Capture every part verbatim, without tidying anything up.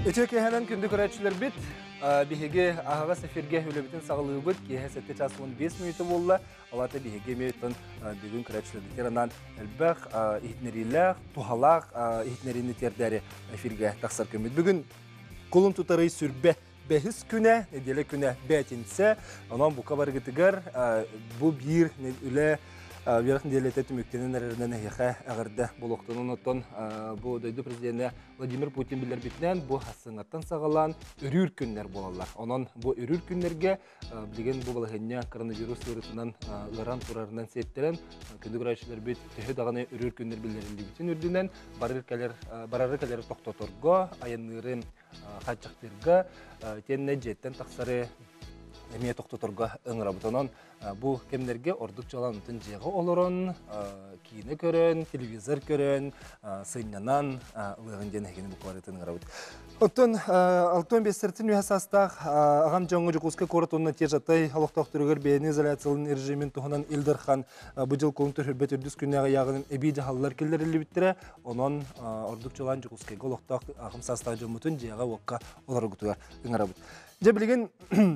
Öteki hemen kündü küreççiler bit. Bihege ahaga sefirge hülebitin sağlığı bit. Kihe sette çasımın beş minutu bolla. Alata bihege meyton bugün küreççiler bitir. Anan elbaq ihitneriyle tuhalaq ihitnerini terderi firge taksar kömüt. Bugün kulun tutarı sürbe behis küne, nedele küne betinse. Anan bu kabar gitigar bu bir üle Верхний делегат Мюктенен районынан яха агырда болоқтонун оттон бу дойду президенти Владимир Путин билер битнен бу хасыңаттан сагалан өрүр күннер болалар. Онон бу өрүр күннерге билген бу балагыня коронавирус вирусунан ларан турарынан сеттерен күндү грачылар бит төһө даганы өрүр күннер билеринди битин үрдүнен барыр келер барары келер токтоторго аяннырын хачактырга тенне жеттен таксары Эмие тоқтоторға ыңырабытынан бұл кемдерге ордық жаланытын жеға олырын, кейіні көрін, телевизор көрін, сыйнанан ұлығын ден әкені бұқыларытын ыңырабыт. Оттын алтын бестерттін үйасастақ ағам жаңғы жүкузға көріт онына те жатай алықтақ түрігер бейін изоляциялын режимін тұғынан Илдархан бұжыл қолын түрбет үрдіс күннеға яғының әбей жағалылар келдерілі біттірі, онын ордық жалан жүкузға олықтақ ағым састағы жомытын жеға оққа олар ұғытуға ыңырабыт. Же білген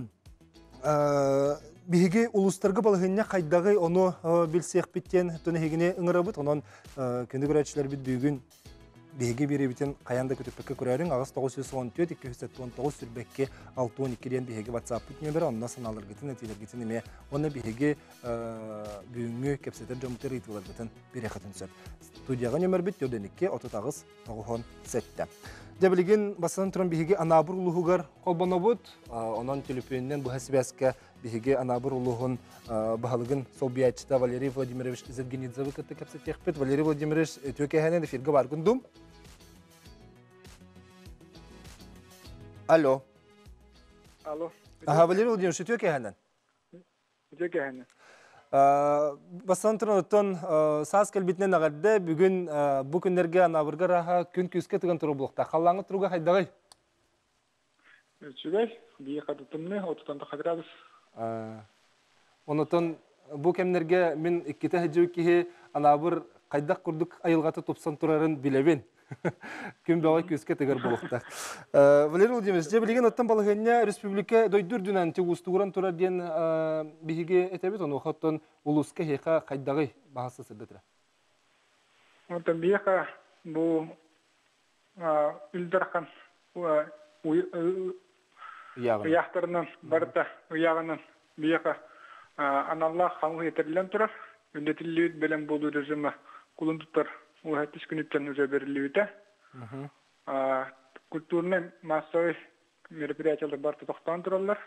Биһиги улустарга балыгынна кайдагы оны билсек биттен төне хигине ыңырабыт онон көндү көрөчүлөр бит бүгүн биһиги биребитен каянда көтөпкө көрөрүң агыс тогуз жүз он төрт эки жүз он тогуз сүрбекке алты он эки ден биһиги WhatsApp нөмер онна саналар гитин этилер гитин эме оны биһиги бүгүнгү кепсетер жомтер итилер гитин бире хатын сөп студияга нөмер бит төдөнүкке отуз тогуз тогуз сетте Дебилген басынан туран биһиги анабыр улугар колбонобут, онон телефоннан бу хасбаска биһиги анабыр улугун баһалыгын Собиячта Валерий Владимирович Зергенидзев кытты кепсе техпет Валерий Владимирович төкәһәнен эфирге баргындым. Алло. Алло. Аха Валерий Владимирович төкәһәнен. Төкәһәнен. Басынан туран оттон саз келбитнен агарды бүгүн бу күннерге анабырга раха күн күскә тигән туры булыкта. Халлаңы туруга хайдагай. Чүгәй, бие кадытымны отудан градус. Онотон бу кемнерге мен иккете хаҗы ки анабыр кайдак курдук айылгаты топсан турарын билебен. Күн бага күскә тигәр булыкта. Валерий Владимирович, же билген оттан балыгыня республика дойдурдунан тегустуран турар ден биһиге этебит оны хоттон улуска хека кайдагы баһасы сырдытра. Онтан биека бу Илдархан уяқтарынан барда уягынан биека аналла хамы етерлен турар. Үндетилит белән булу режимы кулундуттар уһатиш күнүттен уже берилибите. Культурный массовый мероприятиялар бар тоқтан туралар.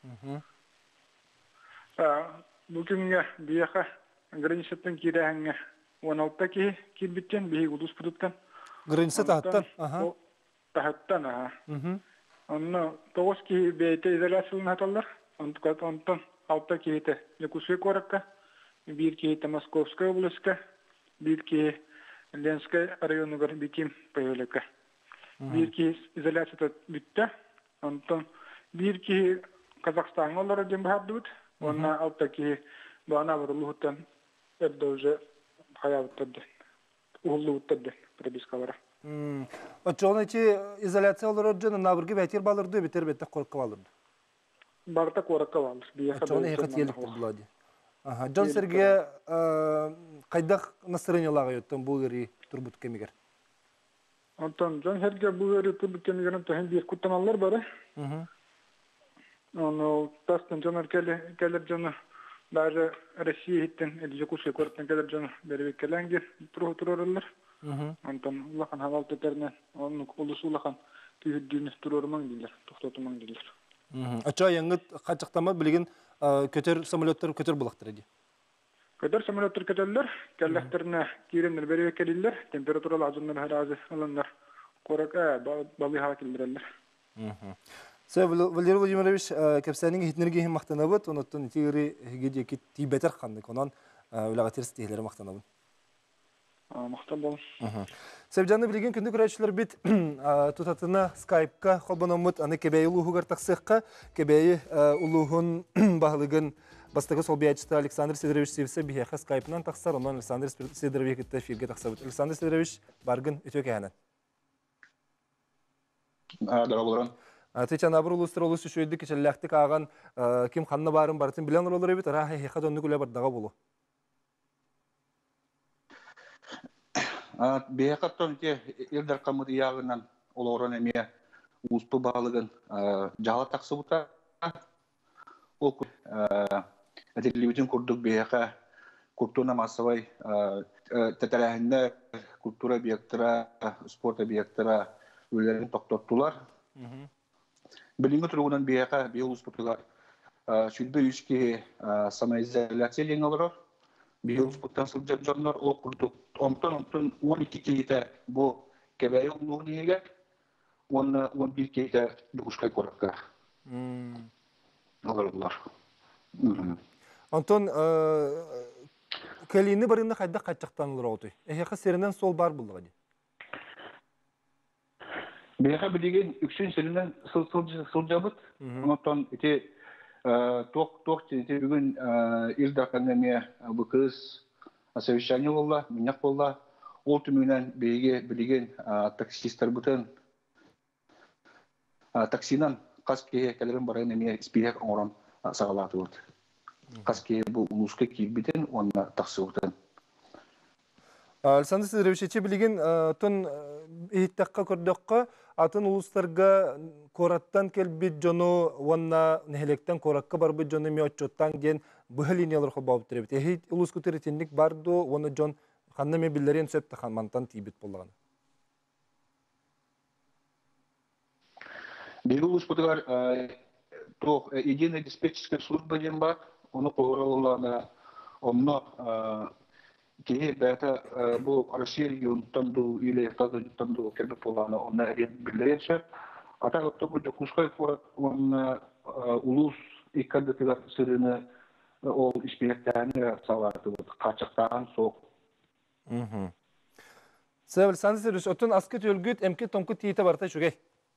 Бүгүнгө бияка границаттан кирәһәңгә он алты ки кирбиттен бии улус продукттан. Граница тахаттан, аха. Тахаттан, аха. Онно тогуз ки бейте изоляциялын хаталар. Онтон алты киите Якутская коракка, бир киите Московская областка, бир ки Ленская районугар битим появляка. Бир ки изоляцията битте. Онтон бир ки Казахстан олар дем бардут. Онна алты ки бана бурулуттан эдде уже хаябытты. Улуттады прибискалара. Мм. Очонычы изоляциялар өджөн набыргы бәтер балырды битер бетте коркып алырды. Барта коркып алыр. Очоны хәт елик булды. Ага, Жон Сергей кайдак настроенияларга өттөн бу гери турбут кемигер. Антон Жон Сергей бу гери турбут кемигерен тәһин бир куттаналар бары. Мм. Оно тастан жонар келе келер жона даже Россия иттен Якутская корактан келер жона беребек келеңгер туру турарлар. Антон улахан хавал тетерне оны улусулахан түйдүнү турормаң дилер, токтотумаң дилер. Ача яңгыт качыктама билген көтөр самолеттер көтөр булактыр ди. Көтөр самолеттер көтөрлөр, келлектерне киренер беребек келилер, температуралар азыннар харазы алындар. Корака балы хава келдирелер. Валерий Владимирович, кепсәнең хитнерге мактанабыт, онотон тири геде ки тибетер ханды конан улагатыр стилери мактанабыт. Мактан бол. Себҗанны билген көндү көрәчләр бит тутатына Skype-ка холбанамыт, аны кебәй улугар таксыкка, кебәй улугын баһлыгын бастагы Собиячта Александр Сидорович Севсе бихәхә Skype-нан таксар, онан Александр Сидорович китә эфиргә таксабыт. Александр Сидорович баргын өтөкәне. Дара боларын. Течен абыр улустар улус үшөйдік кешелләхтік аған кем қанна барын барын білен олар өбет, ара хейқа донны күлі бардаға болу. Бейқаттан те елдер қамыды яғынан оларан әме ұспы бағылығын жала тақсы бұта. Ол телевизион күрдік бейқа культура массовай тәтәләһінде культура объекттара, спорт объекттара өлерін тоқтаттылар. Білінгі тұрғынан бейқа бей ұспытылар шүлбі үшке самоизоляция ленің алырар. Бей ұспыттан сылжап жарынар ол күрдік. Онтан он iki кейті бұл кәбәйі ұлығын еге, он bir кейті бүкішқай қораққа алырылар. Антон, кәлейіні барында қайда қайтшақтан ұлыр оғытой? Әйеқі серінен сол бар бұлдыға де? Бейқа білеген үксін серінен сылжабыт. Онтан әте тоқ тенте бүгін ирдаққан әме бұл қыз совещание болла, миняк болла. Ол түмінен бейге білеген таксистер бұтын таксинан қас кеге кәлерін барайын әме спирек оңыран сағалаты бұд. Қас кеге бұл ұлысқа кейбітін, онына тақсы бұтын. Александр Сидорович, білеген түн ехеттаққа көрдіққа атын ұлыстарға кораттан келбет жону, онына нәхелектен кораққа бар бұд жону меотчоттан ген бұхы линиялар қол бауып түребет. Ехет ұлыс көтеретіндік барды, оны жон қанна мен білдерен сөпті қанмантан тейбет болағаны. Бегі ұлыс бұдығар единая диспетчерская служба ден бар, оны қолыра олағына, онына кейі бәті бұл Россия регионтан ду, или Евтазан ду кәрбіп болағына, оны әден білдерен сөп. Ата өтті бұлды құсқай қорат, оны ұлыс иккадытығар сырыны ол işbirliklerini sağlardı, kaçaktan soğuk. Sevil, sen de söylüyorsun, ötün askıt ölgüt, emki tomkut tiyite vartay şu gey?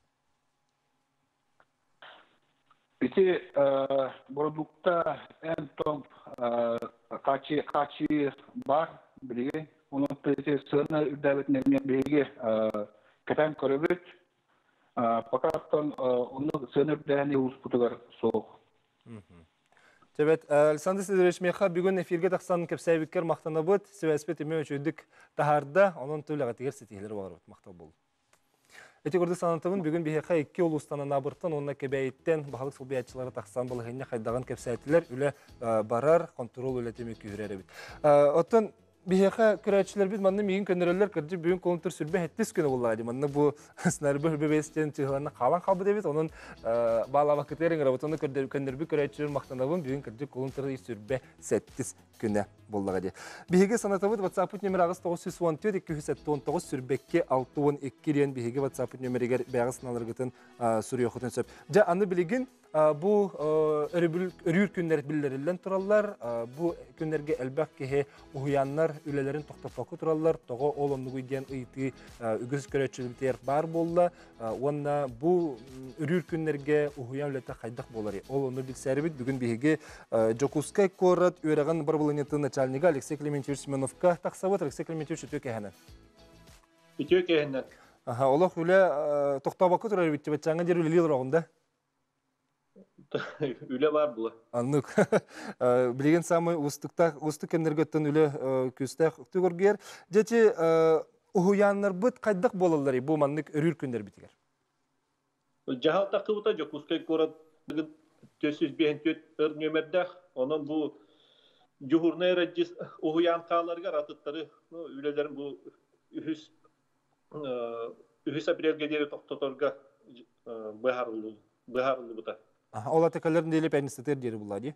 Biti, Boroduk'ta en tom kaçı kaçı var, bilgi. Onun peki sığına üdavet nemeye bilgi keten körübüt. Fakat onu sığına üdaveni uzputular soğuk. Evet, Alexander Sidorovich Mekha bugün efirge taqsan kepsaybikker maqtana bud, sebespet eme öçüdük taharda onun tövləğə tiger setiheleri var bud, maqta bol. Eti gördük sanatımın bugün biheka iki ulustana nabırtan onunla kebeyitten bahalık sulbiyatçıları taqsan balığına qaydağın kepsaytiler üle barar, kontrol üle temek üyürere bit. Otun biheka küraççılar bit, manna migin könderöller kırcı bugün kontur sürbe hettis günü bulladı. Manna bu snarbe hübebesten çıhlarına qalan qabı debit, onun bağla vakitlerin rabıt, onu könderbi küraççılar maqtanabın bugün kırcı kontur sürbe settis günü bulladı. Bihege sanatımın WhatsApp numara ağız dokuz yüz on dört iki yüz on dokuz sürbekke altı on iki diyen bihege WhatsApp numara beyaz sınavlargıtın sürüyor kutun söp. Ja anı bilgin bu örür günler billerinden turallar, bu günlerge elbaq kehe uhuyanlar ülelerin toxtapakı turallar, toğu olumlu diyen ıyti ügüz körəççülükler bar bolla, onna bu örür günlerge uhuyan ülete qaydaq bolari. Olumlu bilsəribit bugün bihege Jokuskay Korat üyerağın barbalaniyatı начальника Алексей Клементьевич Семеновка тақсават. Алексей Клементьевич өтөк әхінен? Өтөк әхінен. Олақ үлі тоқтабақы тұрар бітті бәтчаңға дер үлі елір оғында? Үлі бар бұлы. Аннық. Білеген самы ұстық кемдергеттен үлі көстәқ түгіргер. Жәте ұхуянлар бұд қайдақ болалары бұл маннық өрір күндер бітігер? Жағал тақы бұта жоқ. Ұскай Корат төт жүз бес өр нөмірдәқ. Оның бұл Juhurna rejis uhuyan kağlarga ratıtları ülelerin bu ühüs ühüs aprilgederi toktotorga beharlı beharlı bu da. Ola tekaların delip ensteter deri bulladı.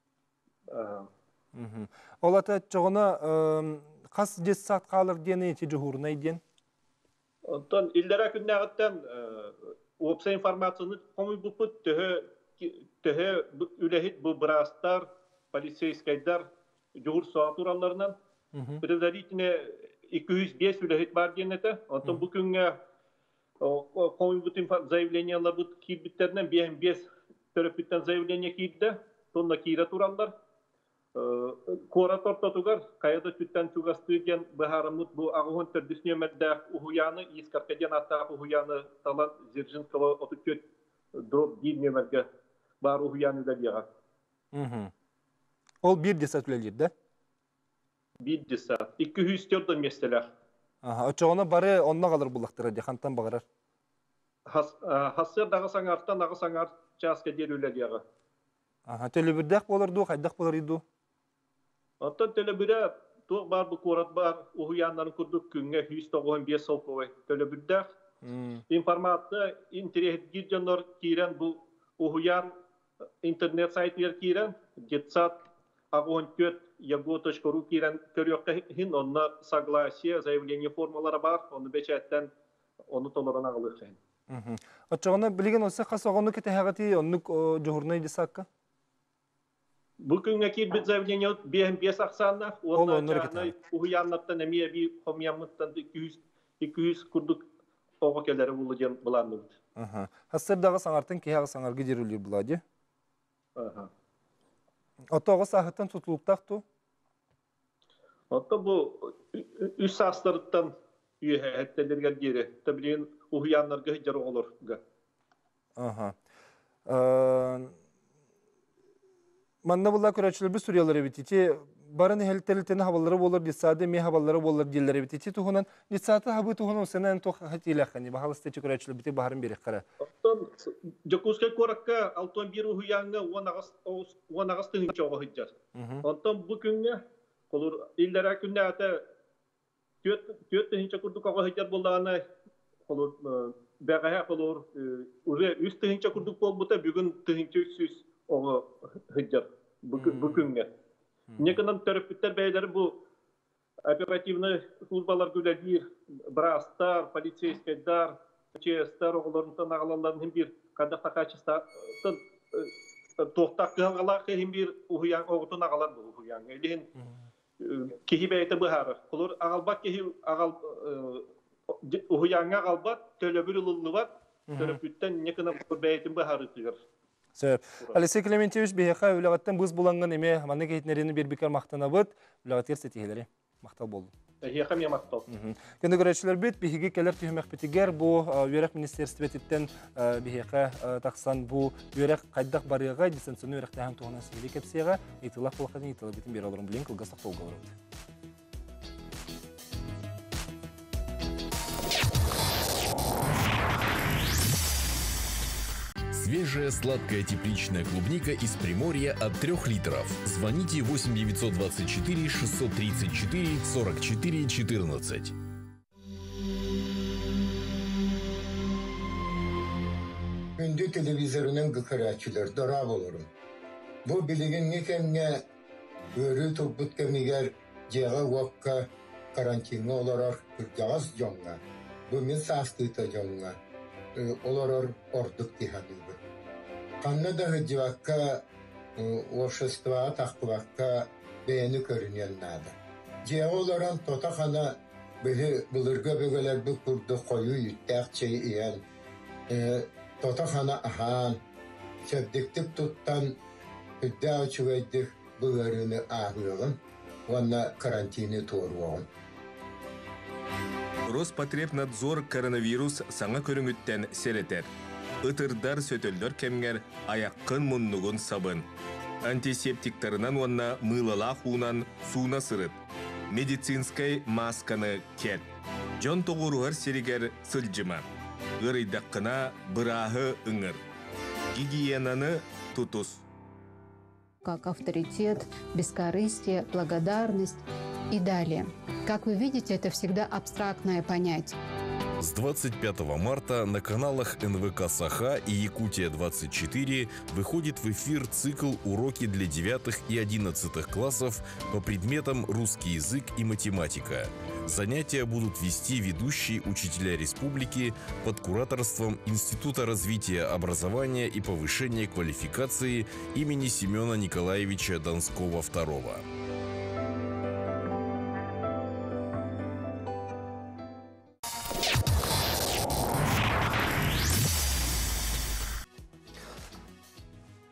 Ola ta çoğuna kas jes saat kağlar diyene ti juhurna diyen. Ondan illere künnağıttan opsa informasyonu komu bu put töhe töhe ülehit bu brastar полицейскайдар жуғыр соға тураларынан предварительно iki yüz beş үләхет бар денеті. Онтан бұл күнге қомын бұтын заявлениялар бұт кейбіттерінен бес төрөпіттен заявления кейді. Сонда кейді туралдар. Kora tortotugar kayada tütten çugastıyken baharamut bu ağın tördüsüne medde uhuyanı iskarkadan hatta uhuyanı talan zirjin kava otuköt drop bilmemerge bar uhuyanı da diye. Ol bir desat üleliydi. Bir desat. iki yüz törden mesela. Aha, açığına bari onunla kalır bulaktır diye kantan bağırar. Hasır dağı sanartan dağı sanar çaska diye öyle diye. Aha, telebirdak bolurdu, kaydak bolurdu. Hatta telebire tuğ bar bu korat bar uhuyanların kurduk günge yüz toğun bir sol koy. Telebirde informatı internet gidiyorlar kiren bu uhuyan internet saytlar kiren gitsat ağın köt yagotoş koru kiren körüyor hin onunla согласие заявление формалары бар onu beçetten onu tolerana alır. Açığına bilgen olsa kas oğunu kete hagati onluk johurnaydı sakka. Bugünkü bir zaviyanı bir bir saksanlar ondan sonra uyanmaktan emiye bir komyanlıktan iki yüz kurduk o kelleri bulacağım bulandım. Aha. Hasır dağı sanartın ki hağı sanar gidiriliyor buladı. Aha. Otağı sahattan tutuluktaqtu. Hatta bu üst saslardan üyehettelerge geri. Tabii uyanlarga hicar olur. Aha. Manna bulla körəçlər bir Suriyalara bitici barın heltelteni havaları olur disade mi havaları olur dillere bitici tuhunan disate habu tuhunan senen to hatila khani bahalste körəçlər biti baharın biri qara. Ondan Jakuska korakka alton bir uyanga onagas onagas tın çoğu hicar. Ondan bugünne olur illere günde ata töt töt tın çakurduk o hicar bolana olur bəğə olur ure üst tın çakurduk bol buta bugün tın süs o hıcar bugünge. Ne kadar terapistler beyleri bu operativni службалар güledir, brastar, полицейскийдар, честер oğullarından ağalarının bir kadar takacısta tohtak kılgalar hem bir uhuyan oğutun ağalar bu uhuyan. Elin kihibeyte bu har. Olur ağalbak kihi ağal uhuyanga ağalbak tölöbür ıllı var. Terapistler ne kadar beytin bu harıtır. Söp. Alexey Klementьевич beyha ulagattan buz bulangan eme manne gehitlerini bir bikar maqtanabıt ulagatır setiheleri maqtal boldu. Heyha mi maqtal. Kendi görüşler bit bihigi keler tühmek bitiger bu yörek ministerstvetten beyha taqsan bu yörek qaydak barıga disensiyonu yörek tahan tuhana sihili kepsiga itilaf bolqadın itilaf bitin bir alırım bilen kılgasaq tolgalar. Свежая сладкая тепличная клубника из Приморья от трёх литров. Звоните восемь девятьсот двадцать четыре шестьсот тридцать четыре сорок четыре четырнадцать. Gündü televizörünün gıkıraçılar, dorab olurum. Bu bilgin ne kemne örü turbut kemiger ceğa vakka karantinli olarak kırcağız jonga. Bu min sastıyta jonga. Olarak orduk dihanıydı. Kanna da hıcıvakka общества takvakka beğeni görünyenlerdi. Ceğa olarak totakana bihi bulurga bögeler bir kurdu koyu yüttek çey iyen. Totakana ahan sebdiktik tuttan hüdde açıveydik bıgarını ahıyalım. Vanna karantini toruğun. Роспотребнадзор коронавирус саңа көрүңүттен серетер. Ытырдар сөтөлдөр кемгер аяққын мұннуғын сабын. Антисептиктарынан онна мылала хуунан суына сырыт. Медицинскай масканы кет. Жон тоғуруғар серигер сылжыма. Гырыйдаққына бырағы ыңыр. Гигиенаны тутус. Как авторитет, бескорыстие, благодарность и далее. Как вы видите, это всегда абстрактное понятие. С двадцать пятого марта на каналах эн вэ ка «Саха» и «Якутия двадцать четыре» выходит в эфир цикл «Уроки для девятых и одиннадцатых классов» по предметам русский язык и математика. Занятия будут вести ведущие учителя республики под кураторством Института развития образования и повышения квалификации имени Семена Николаевича Донского-второго.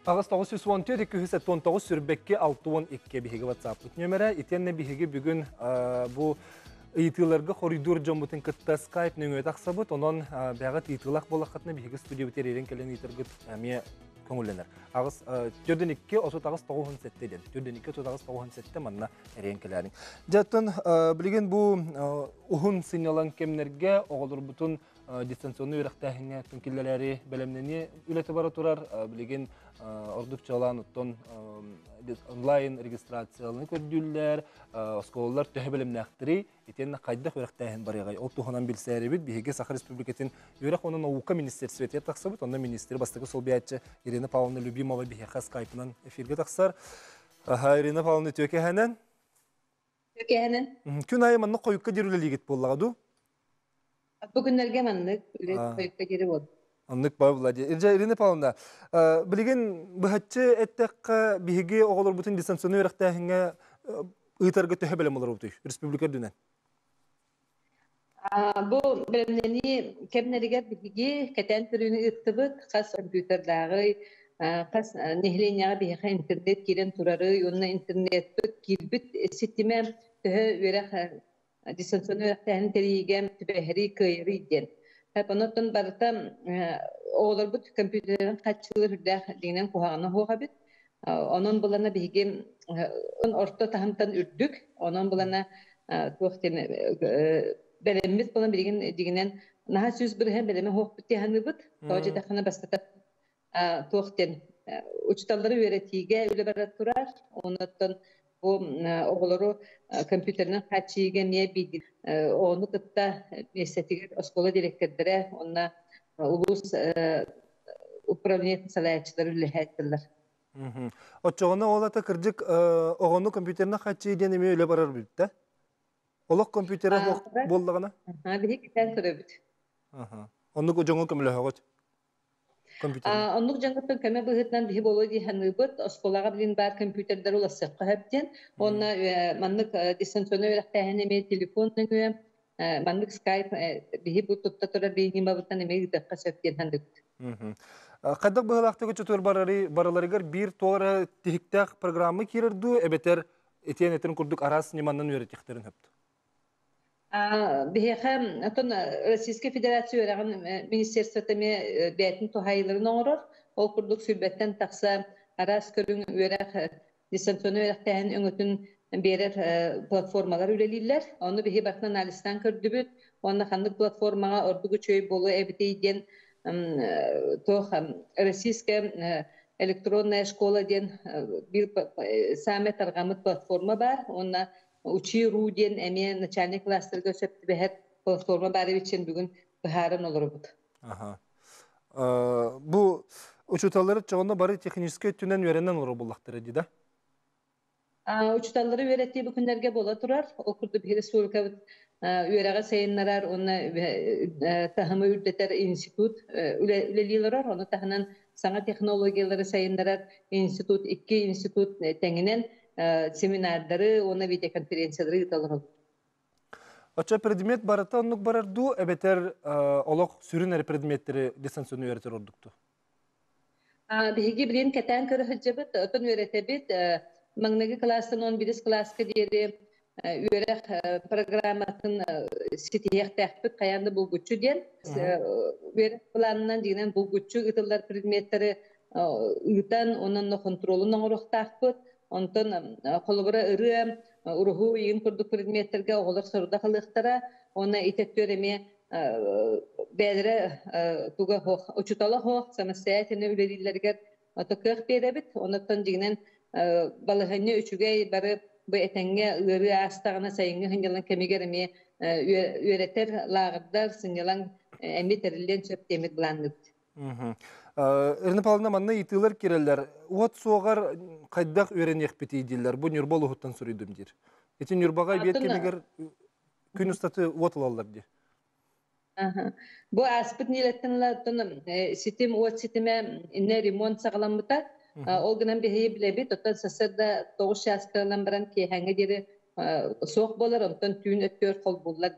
Ағыз тоғыз жүз он төрт екі жүз он тоғыз сүрбекке алты он екі биһиги WhatsApp нөмірі. Итенне биһиги бүгін бұл ыйтыларга коридор жомбутын кытта Skype нөңөт аксабыт, онон бягат ыйтылак болакатна биһиги студия битеререн келен ыйтыргыт аме көңүлленер. Ағыз төрдөн икки отуз агыз тогуз сеттеден. төрдөн икки отуз агыз тогуз сетте манна эрен келерин. Жаттан билген бу ухун сыйналан кемнерге оголор бутун дистанционный үрәхтәһеңә төнкилләре белемнәне үләтә бара турар, билген ордукчалан оттон онлайн регистрацияланы көрдүлләр, осколлар төһә белемнәхтери, итен кайда үрәхтәһен барыгай. Ол туханан билсәре бит биһиге Саха Республикатын үрәх онын наука министрлыгы тахсыбыт, онда министр бастыгы сол биячы Ирина Павловна Любимова биһиге Skype-нан эфирге тахсар. Аха, Ирина Павловна төкәһәнән. Төкәһәнән. Күн айы манны койукка дирүлелигит боллагаду. Бүгүннәргә маннык үлет койукка дире бул. Аннык бай булади. Иржа Ирина Павловна, билген быһатчы эттеккә биһиге оголор бутын дистанционный үрәхтәһеңә ыйтарга төһә белем алыр бутый. Республика дүнән. Бу белемнәни кемнәргә биһиге кәтән төрүне ыттыбыт, хас компьютерлары, хас нехленяга биһиге интернет кирен турары, онна интернет килбит система төһә үрәх дистанционный үрәхтәһен теригәм төбәһри кыйры иден. Хәпәнәтен барта олар бут компьютерен качылыр да дигән куһагына хуга бит. Онон булана биһиге он орто таһымтан үрдүк, онон булана туктен белеммит булан билген дигәннән наһа сүз бер һәм белеме хук бит яһаны бит. Тоҗы тахына бастата туктен учталлары өйрәтигә үле бара турар. Оннан бу оголору компьютернен качыйга не биди. Оны тытта местетигер оскола директордары, онна улус управление салаячылары үләһәттеләр. Мм. Очогына олата кырдык огону компьютерна качыйден эме үле барар бит да? Олок компьютера боллагана? Ха, бик тән көрө бит. Аха. Онны жоңго көмөлө хагыт. Компьютер. А, онны жоңго көмө быһытнан бихи болой ди ханыбыт, осколага билин бар компьютердер уласы каһаптен, онна маннык дистанционный үрәхтәһен эме телефонны маннык Skype бихи бу тутта тора бейни мабыттан эме дәкка сөктен хандык. Мм. Кадак быһалактыгы чөтөр барары бараларыгар бир тора тихтак программа кирерду, эбетер этен этен курдук арас неманнан үрәтихтерин хөптү. А бихем атон Российская Федерация өрәгән министрлыгы бәйтен тухайларын оңорор, ол курдук сүлбәттән такса арас көрүн өрәк дистанционный өрәктәһен өңөтүн берер платформалар үлелиләр. Аны бихи бакнан алистан көрдүбүт, онна хандык платформага ордугу чөй болу эбитейден тох Российская электронная школа ден бир саме таргамыт платформа бар, онна учи.ру ден эме начальник класстарга сөптү бэхет платформа бары үчүн бүгүн бахарын олорбут. Аха. Бу учуталары чоғында бары технический түнен өренен олор буллактыры ди да? Учуталары өретти бу күндерге бола турар. Ол курду бир республика өрәгә сайыннарар, оны тахымы үрдетер институт үлелилерар, оны тахынан саңа технологиялары сайыннарар институт, икки институт тәңинен семинардары, оны видеоконференциялары италар. Ача предмет барата оннук барарду, эбетер олок сүрүнер предметтери дистанционный өретер ордукту? Биһиги билин кәтән көрө хыджыбыт, отон өретебит, маңнагы класстан он бирис класска диери өрәк программатын ситиях тәхпит каянды булгучу ден. Өрәк планынан дигән булгучу итылар предметтери ытан, онын контролун оңорохтакпыт. Онтон колбара ыры уруху ийин курдук предметтерге оголор соруда кылыктара, оны итеттөреме бәдере туга хох, учутала хох, самостоятельно үлелилергер отокых беребит, онтон дигенен балыгыны үчүгей бары бу этеңге ыры астагына сайыңы хынжалан кемигереме үйрәтер лагырдар сынялан эмитерилен сөптемит бландык. Ирина Павловна, манна итылар киреллер. Уат соғар қайдақ өренек бетейділер. Бұл нүрбал ұғыттан сұрайдым дер. Етен нүрбағай бет кемегер күн ұстаты уат алалар дер. Бұл аспыт нелеттінлер сетім, уат сетіме инне ремонт сағаламыта. Ол гынан бейі білебет, оттан сасырда тоғыз шаскалан баран кейхәңі дері соқ болар, онтан түйін өттер қол болар ден.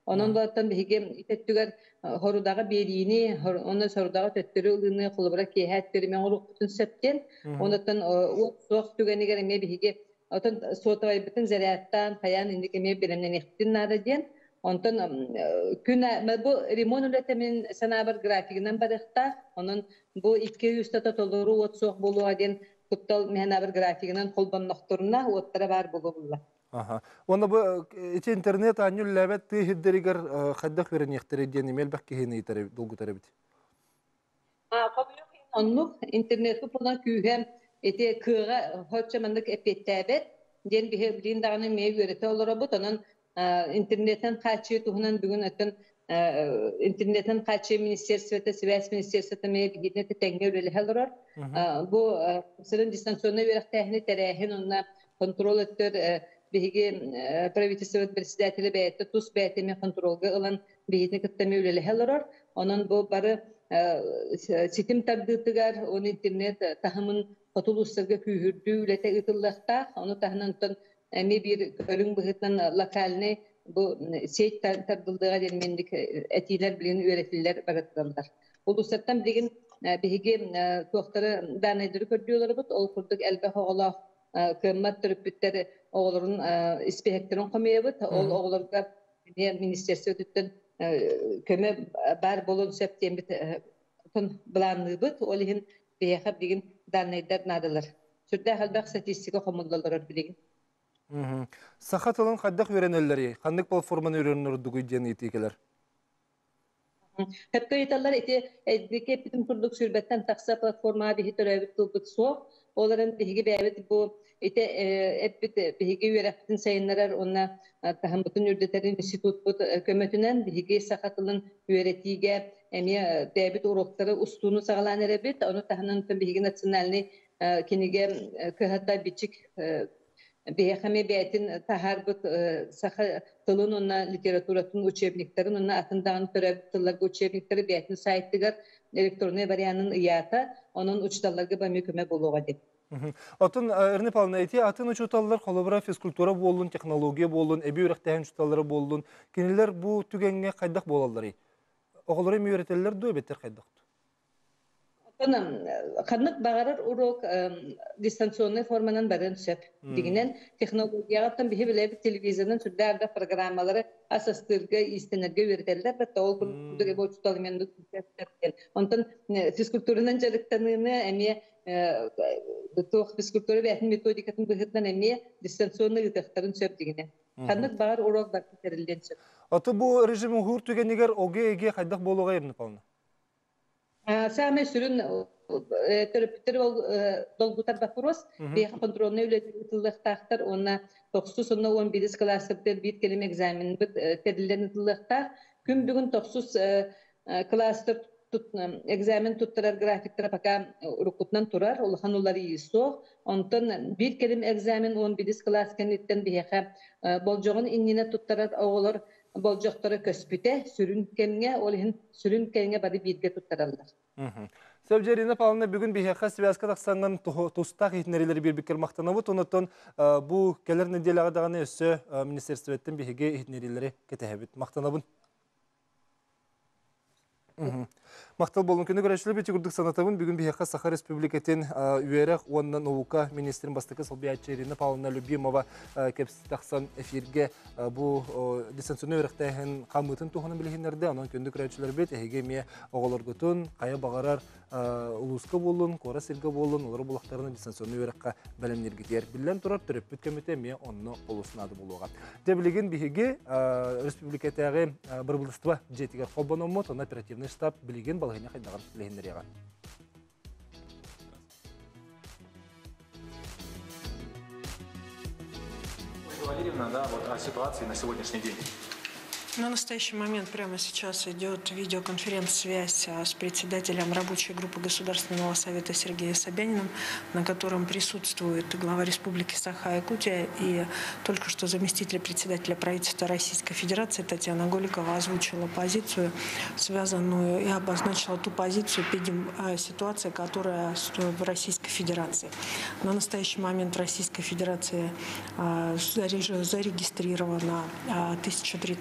Onun болаттан биһиге итеттүгер хорудаға бериини, оны сорудаға төттөрү ылыны кулубара киһәт бермен урукпутун септен, онотон уот соқ түгенигер эме биһиге отон сотовай бүтүн зарядтан паян индик эме беремнен ихтин нары ден. Онтон күнә бу ремонт үлетемин санабар графигинен барыкта, onun bu iki yüz tata толору уот соқ болуа ден куттал механабар графигинен колбонноқторуна уоттара бар болула. Ага. Onda bu içi internet anül labet tihidderiger xaddak veren yextere diyen email bak kihini itare dolgu tarabit. Ha, kabul onluk internet bu plan kühem ete kığa hoçamandık epettebet den bihe bilin dağını me görete olara bu tanan internetten kaçı tuhunan bugün ötün internetten kaçı ministersiyete sivas ministersiyete me bilin tenge öyle helor. Bu sırın distansiyona verek tehni terehin onunla kontrol ettir bihi правительство председателя бәйті тус бәйтеме контролга ылан бейітіне кіттеме өлелі хелорор. Onun bu barı sitim tabdıtıgar, onu internet tahımın otulussarga kühürdü ülete ıtıllakta, onu tahınantın emi bir körün bıhıttan lokalini bu seyit tabdıldığa dermendik etiler bilin öğretililer baratırlar. Ulusattan bilgin bihi tuğtarı danayları kördüyorlar bud, ol kurduk elbe hoğala kıymat törüpütleri oğulların ispeheklerin komayabıt, ol oğullarga ministersiyo tütten köme bar bolun septembit tun bulanlıbıt, olihin beyekab digin danaylar nadılar. Sürde halbaq statistika komuldalar bilgin. Sahat olan xaddak öğrenelleri, kandık platformanı öğrenilirdi diyen etikeler? Hep kayıtallar eti edike bütün kurduk sürbetten taksa platforma bihi törevit tulbut soğuk. Onların bihi beyabit bu ete hep bihi üyerektin sayınlar ona tahım bütün ürdetlerin institut bu kömetünen bihi sakatılın üyeretiğe emiye beyabit urukları ustuğunu sağlan erebit. Onu tahının bihi nasyonalini kinige kıhatta biçik bihi hame beyatin taharbut sakatılın ona literaturatın uçebniklerin ona atındağın törevit tıllarga uçebnikleri beyatin sayettigar elektronu variyanın iyata onun uçtallarga bami köme buluğa deyip. Atın örne palına eti atın uçutallar kolabora fizkultura bolun, teknologiya bolun, ebi ürekteyen uçutalları bolun. Keniler bu tügenge kaydak bolalları. Oğulları mi öğretirler duy beter kaydak. Kanık bağırır urok distansiyonlu formanın barın söp. Diginen teknologiyagattan bihi bile bir televizyonun türlerde programmaları asastırga istenerge öğretirler. Hatta ol kurduk ebi uçutalımyandı. Ondan fizkulturunun calıktanını emiye tuğ fizkulturu ve etin metodikatın bıhıtlan emiye distansiyonlu ıtıqtarın söp diginen. Kanık bağır urok bakı terilden söp. Atı bu rejimin hur tügeniger oge ege kaydak boluğa yerini palına? Same sürün törüptür dolgutar bakıros, bir kontrolünü ületillik tahtır, ona toksuz ona on birinci klasırda bir kelime egzamin terilen ületillikta. Gün bugün toksuz klasır egzamin tutturar grafikler paka urukutdan turar, olhan onları yiyisoq. Ondan bir kelime egzamin on birinci klasken itten biheqa boljoğun innine tutturar oğulur boljoqtara köspüte sürün kemge, olihin sürün kemge bari birge tutturarlar. Sevcerine palına bugün bir heka sivyaska taksangan tostaq ihnereleri bir bikir maqtanabut, onatın bu keler nedelağı dağını össü ministerstvetten bir hege ihnereleri ketehebit. Maqtanabun. Maqtal bolun күні көрәшілі беті күрдік санатабын бүгін бейхқа Саха Республикатын үйерек онна наука министрин бастықы Солбиятчеріне Павловна Любимова кепсі тақсан эфирге бұл дистанционы өректәйін қамытын туғының білгендерді. Онан күнді көрәшілер бет әйге ме оғаларғытын, қая бағарар ұлысқы болын, қора сірге болын, олар бұлақтарының дистанционы өрекқа бәлемнерге тер. Білден тұрар түріп бүт көмете ме онны олысынады болуға. Дәбілеген бейге республикатағы бір бұлыстыва жетігер қолбан омот, он оперативный штаб білген балғыне қайдаған легендер яған. Валерьевна, да, вот о ситуации на сегодняшний день. На настоящий момент прямо сейчас идет видеоконференц-связь с председателем рабочей группы Государственного совета Сергеем Собяниным, на котором присутствует глава Республики Саха-Якутия и только что заместитель председателя правительства Российской Федерации Татьяна Голикова озвучила позицию, связанную и обозначила ту позицию ситуации, которая в Российской Федерации. На настоящий момент в Российской Федерации зарегистрировано тысяча тридцать девять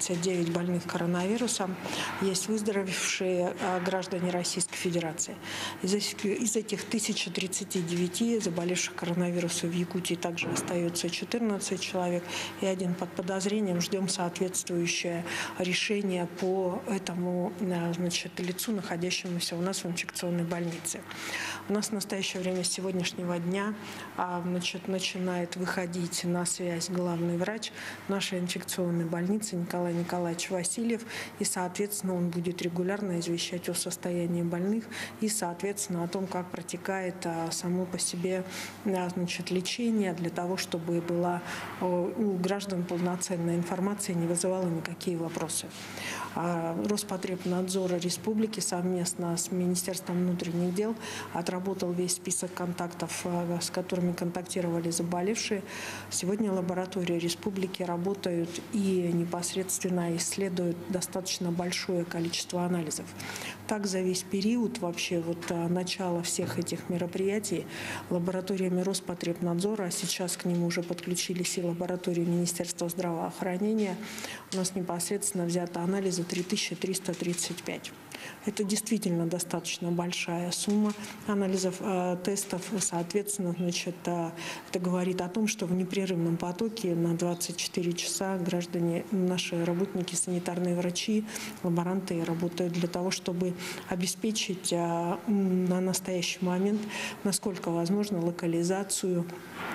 девять больных коронавирусом, есть выздоровевшие граждане Российской Федерации. Из, из этих тысячи тридцати девяти заболевших коронавирусом в Якутии также остается четырнадцать человек и один под подозрением. Ждем соответствующее решение по этому, значит, лицу, находящемуся у нас в инфекционной больнице. У нас в настоящее время с сегодняшнего дня, значит, начинает выходить на связь главный врач нашей инфекционной больницы Николай Николаевич Васильев, и, соответственно, он будет регулярно извещать о состоянии больных и, соответственно, о том, как протекает а, само по себе, а, значит, лечение, для того, чтобы была а, у граждан полноценная информация, не вызывала никакие вопросы. А, Роспотребнадзор Республики совместно с Министерством внутренних дел отработал весь список контактов, а, с которыми контактировали заболевшие. Сегодня лаборатории республики работают и непосредственно исследуют достаточно большое количество анализов. Так, за весь период вообще вот начала всех этих мероприятий лабораториями Роспотребнадзора, а сейчас к нему уже подключились и лаборатории Министерства здравоохранения, у нас непосредственно взято анализы три тысячи триста тридцать пять. Это действительно достаточно большая сумма анализов, э, тестов. Соответственно, значит, э, это говорит о том, что в непрерывном потоке на двадцать четыре часа граждане, наши работники, санитарные врачи, лаборанты работают для того, чтобы обеспечить э, на настоящий момент, насколько возможно, локализацию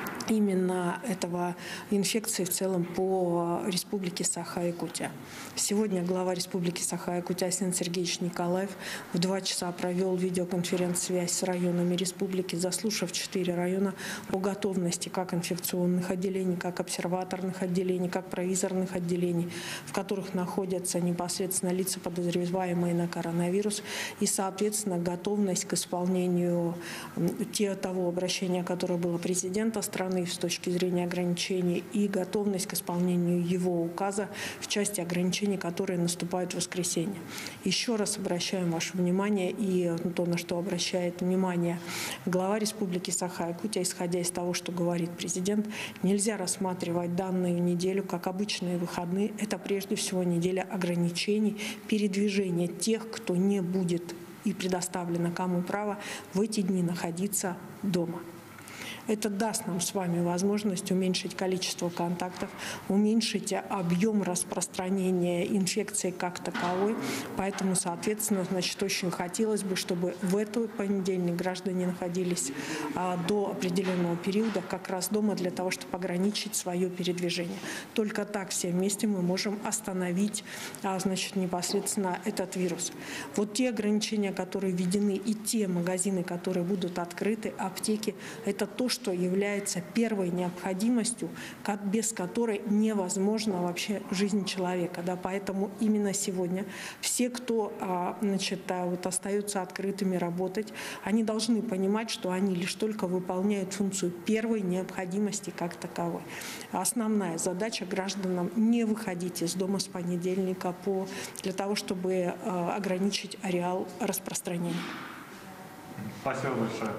именно этого инфекции в целом по Республике Саха-Якутия. Сегодня глава Республики Саха-Якутия Асен Сергеевич Николаев в два часа провел видеоконференц-связь с районами республики, заслушав четыре района о готовности как инфекционных отделений, как обсерваторных отделений, как провизорных отделений, в которых находятся непосредственно лица, подозреваемые на коронавирус, и, соответственно, готовность к исполнению те, того обращения, которое было президента страны с точки зрения ограничений, и готовность к исполнению его указа в части ограничений, которые наступают в воскресенье. Еще раз обращаем ваше внимание и то, на что обращает внимание глава Республики Саха-Якутия, исходя из того, что говорит президент, нельзя рассматривать данную неделю как обычные выходные. Это прежде всего неделя ограничений передвижения тех, кто не будет и предоставлено кому право в эти дни находиться дома. Это даст нам с вами возможность уменьшить количество контактов, уменьшить объем распространения инфекции как таковой. Поэтому, соответственно, значит, очень хотелось бы, чтобы в этот понедельник граждане находились а, до определенного периода как раз дома для того, чтобы ограничить свое передвижение. Только так все вместе мы можем остановить а, значит, непосредственно этот вирус. Вот те ограничения, которые введены, и те магазины, которые будут открыты, аптеки, это то, что что является первой необходимостью, без которой невозможна вообще жизнь человека. Да? Поэтому именно сегодня все, кто значит, вот, остаются открытыми работать, они должны понимать, что они лишь только выполняют функцию первой необходимости как таковой. Основная задача гражданам не выходить из дома с понедельника по, для того, чтобы ограничить ареал распространения. Спасибо большое.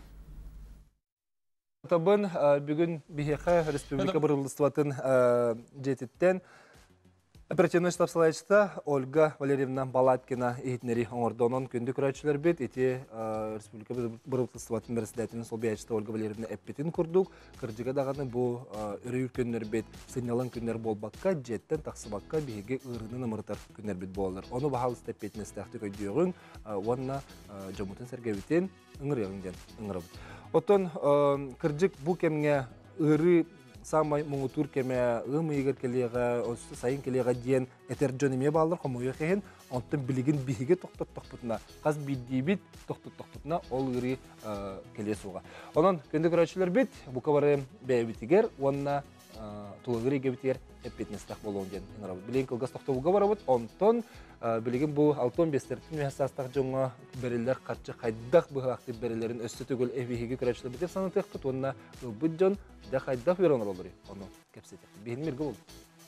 Табын бүгін бихеха республика бұрылыстыватын жетіттен оперативный штаб салайчыта Ольга Валерьевна Балаткина ехетнері оңырдонын күнді күрәтшілер бет. Эти республика бұрылыстыватын бірісілетінің сол бейачыта Ольга Валерьевна әппетін күрдік. Кырдыға дағаны бұл үрі күннер бет сыйналан күннер болбаққа, жеттен тақсыбаққа бейге ұрының ымыртар күннер бет болылыр. Оны бағалы стәппетіне стәқті көйдеуін, онына жамутын сәргәвітен ыңыр яғынден ыңыры бұд. Оттон кырдык бу кемге ыры самай муңутур кеме ымы егер келеға, сайын келеға дейін этер жөнеме балыр қомойы қейін, онтын білігін бейге тоқтат-тоқтатына, қаз бейдей тоқтат-тоқтатына ол ыры келе суға. Онын көнді көрәтшілер бет, бұқа бары бәйбітігер, онына тулығыр егебітер әппетінестақ болуын ден. Білейін кылғас тоқты бұға бары бұд, онтын білеген бұл алтон бестертін мәсастақ жоңға бәрелер қатшы қайдақ бұғақты бәрелерін өсті түгіл әвейге көрәтшілер бітер саны тұйқпыт, онына бұд жон да қайдақ веронар олыр. Оны кәпсетер. Бейін мергі болды.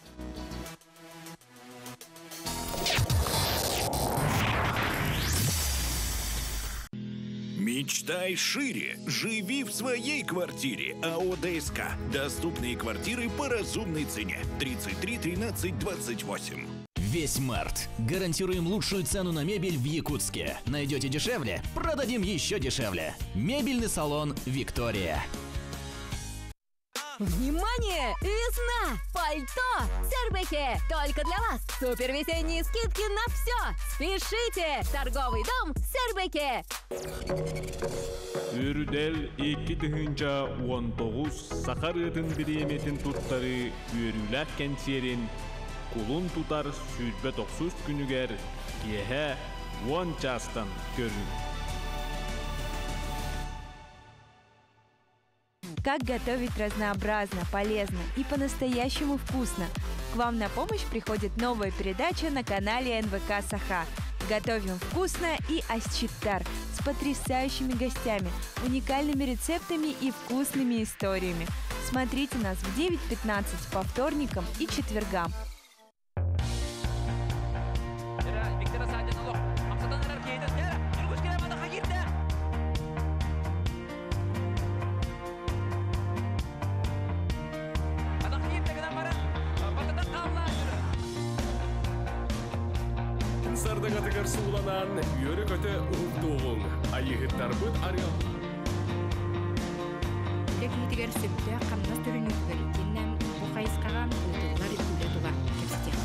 Мечтай шире. Живи в своей квартире. АО ДСК. Доступные квартиры по разумной цене. тридцать три тринадцать двадцать восемь. Весь март. Гарантируем лучшую цену на мебель в Якутске. Найдете дешевле? Продадим еще дешевле. Мебельный салон «Виктория». Внимание! Весна! Пальто! Сербехе! Только для вас! Супер весенние скидки на все! Спешите! Торговый дом Сербехе! Үрдел iki тыгынча он тогуз сахар ытын биреметин туттары үрүләк кенсерин кулун тутар сүзбе токсуз күнүгер кеһе он частан көрүн. Как готовить разнообразно, полезно и по-настоящему вкусно? К вам на помощь приходит новая передача на канале эн вэ ка Саха. Готовим вкусно и асчиттар с потрясающими гостями, уникальными рецептами и вкусными историями. Смотрите нас в девять пятнадцать по вторникам и четвергам. Сардагатыгар сууланан үйөрі көті ұғықтуғын айығыттар бұд арыған. Текетігер сөпті қамнас түрінікті кеннен бұқайысқаған ұлтығылар үлі тұға кепсте.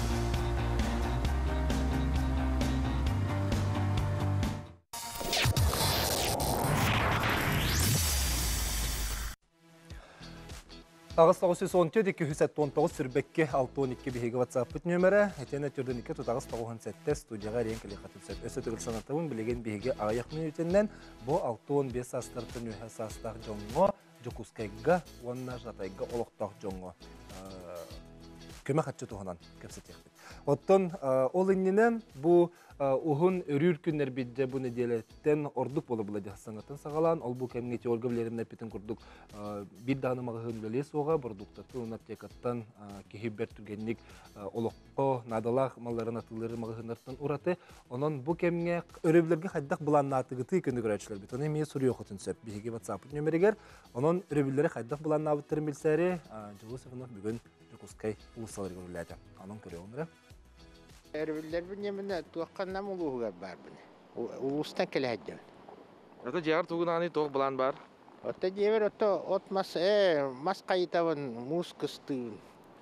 Тағыз тоғыз жүз он төрт екі жүз он тоғыз сүрбекке алты он екі бейгі WhatsApp бүт нөмірі. Әтені түрдің екі тұтағыз тоғыз он сәтті студияға рейін кілі қатып өсі түгіл санатығын білеген бейгі аяқ минутеннен бұл алты он бес астыртын өйі састақ жоңғы жүкускайға, онына жатайға олықтақ жоңғы. Көмі қатшы тұғынан көпсет еқпет. Оттон ол инненен бұл ұғын өрір күннер бейді бұл неделеттен ордық болы бұла жақсаңатын сағалан. Ол бұл кәміне теорга білерімдер бетін күрдік бір дағынымағы ғынбеле соға бұрдықтаты ұнат текаттан кехи бәр түргенлік олыққо надалақ малларын атылары мағығынырттан ұраты. Онын бұл кәміне өрөбілерге қайдақ бұланна атығыты күнді көрәчілер бет. Оны емей сұры оқытын сөп. Бейге WhatsApp нөмерегер. Онын өрөбілері қайдақ бұланна абыттырын білсәрі жылы сығынық бүгін жүкускай ұлысалар көріледі. Анын көрі оңыры. Әрбілдер бір немені туаққаннан ұлуға бар бұны. Ұлыстан келі әдден. Ота жағыр туғынаны тоқ бұлан бар? Ота жебір ота от мас қайытавын мұз қыстығын.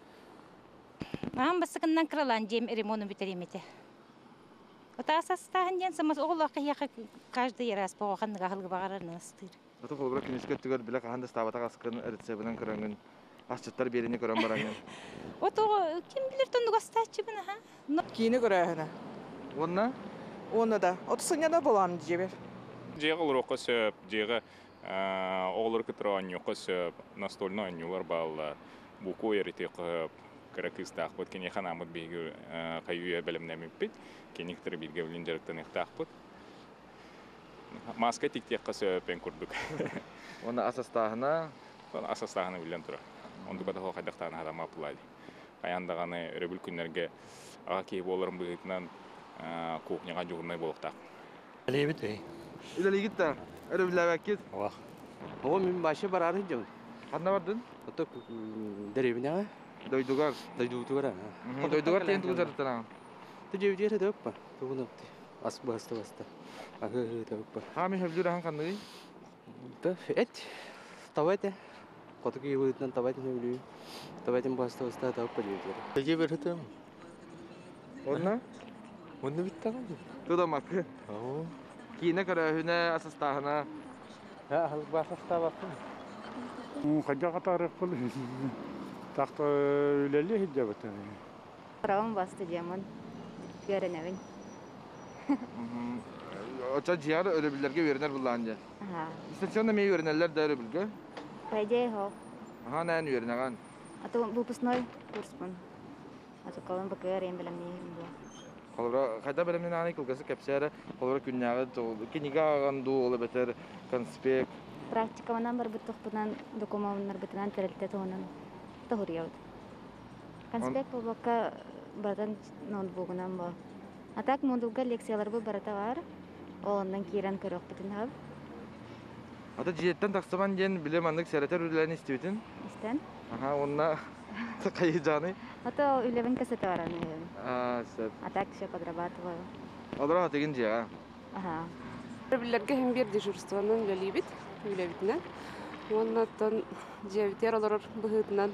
Маған басықыннан қыралан жем ремону бітереметі. Ота асастағын ден самас оғылақы яқы кажды ерас боғақанды ғақылғы бағарарына ыстыр. Ота қолғыра күнескет түгер білі қағанды ставатақ асқын әрітсебінен кіраңын. Асчыттар беріне көрін бараңын. Ото кем білер тонды қостачы бұны, ха? Кейіні көрәйіні. Онна? Оны да. Отысыңяда болам жебер. Жеғы ұлырыққа сөп, жеғы оғылыр күтірі анюққа сөп, настольны анюлар балы, бұқу еріте қып, кірі-кыстақ бұд, кені қанамыд бейгі қайуя бәлімнәміп бет, кені күтірі білге білін жарықтан иқтақ бұд. Маска тек-текқа сөпен күрдік. Оны асастағына? Асастағына білен тұры. Онды бада хо қайдақтағына адама апылайды. Қаяндағаны өребіл күнлерге аға кейіп оларым бұғытынан кухняға жүгірмей болықтақ. Әлейбет ей. Үлелі кетті, өребілі әкет? Оға. Оға мен башы бар ары жау. Қадына бардың? Ота дәребіне аға. Дойдуғар? Дойдуғар. Дойдуғар тейін тұғы жарыттан ағын? Түжеу жері дөп ба? Тұғын өпті. Ас басты басты. Ағы дөп ба. Қамы хөвлер ағын қандығы? Эт. Тавайте. Котки юритнан тавайте хөвлүй. Тавайте басты басты тауып бәлеудері. Түже бір хытым. Онна? Онна біттіған. Тұда мақы? Ау. Кейіне көрәуіне асастағына? Ә, халық басақта бақым. Қаджа қатарық бұл. Тақты өлелі хеджа бұтын. Құрауын басты жамын. Көрінәуін. Oça ciğer örebilirge verenler bullanca. Ha. İstasyonda mey verenler de örebilge. Payde ho. Ha ne ne verenen? Atu bu pusnoy kurspun. Atu kalan bakar en belam ni bu. Kolora kayda belamın ani kulgası kapsara. Kolora künyağı to kiniga gandu ola beter konspek. Praktika mana berbutuh punan dokumen berbutuhan terlihat tonan. Tahuriyaud. Konspek babaka badan notebook namba. Atak munduga leksiyalar bu barata var. Ondan kiran körök bütün hab. Ata cihetten taksaman gen bilemandık sereter ürlerini istiyorsun. İsten. Aha onna Кайы жаны? Это улевен кассета вараны. А, сәп. А так еще подрабатываю. Одыра теген жеға. Ага. Билерге hem bir dejurstvanın lelibit, ülevitnen. Ondan девятер олар быгытнан.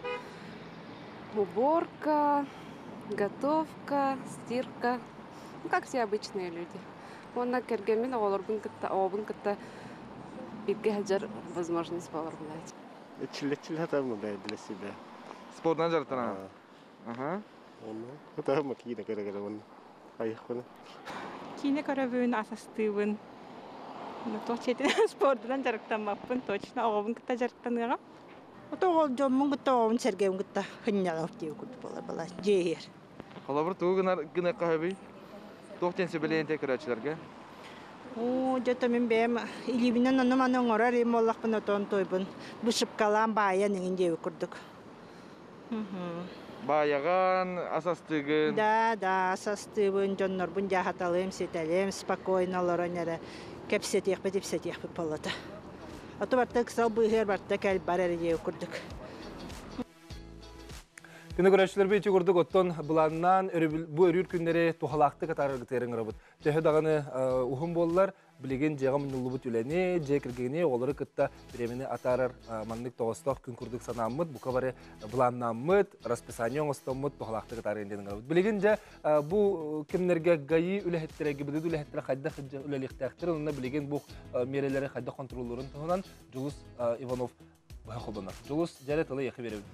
Уборка, готовка, стирка. Ну, как все обычные люди. Онна кергемин оларбын кытта, обын кытта бирге хаджар возможность болар булайт. Чилечил хатамы да для себя. Спортдан жартана. Ага. Онна хатамы кине кара-кара он. Айхвана. Кине карабын асастыбын. Ну то чете спортдан жарыктанмаппын, точно обын кытта жарыктаныга. Ото жоммун кытта обын сергем кытта хыннялар тип кут болар бала. Жеер. Халабыр тугынар гына кахаби. Тоқтен сөбелейін текірәтшілерге? О, жөті мен бәйім, илебінен оны маның орар ем олақпын отон тойбын. Бұшып қалан бая неген жеуі күрдік. Баяған, асастығын? Да, да, асастығын, жоннорбын жағаталым, сетәлем, спокойно оларын әрі кәпсетек бі депсетек бі полыды. Аты барта қысал бұйғыр барта кәл бар әрі жеуі күрдік. Күні көрәшілер бейті көрдік оттон бұланнан bu өрір күндері туғалақты қатары ғытерін ғырабыд. Төхі дағаны ұхым болылар, білеген жеға мұнылы бұт үләне, же кіргені олары күтті біремені атарар маннық тоғыстық күн күрдік санамыд, бұқа бары бұланнамыд, расписание оңыстамыд туғалақты қатары енденің ғырабыд. Білеген же бұл кімдерге ғайы үләхеттірегі, бұдыд үләхеттірі қайда қыджа үләліктәқтір, онына білеген бұл мерелері қайда контроллерін тұғынан Жұлыс Иванов бұға қолданар. Жұлыс жарет алы еқі береді.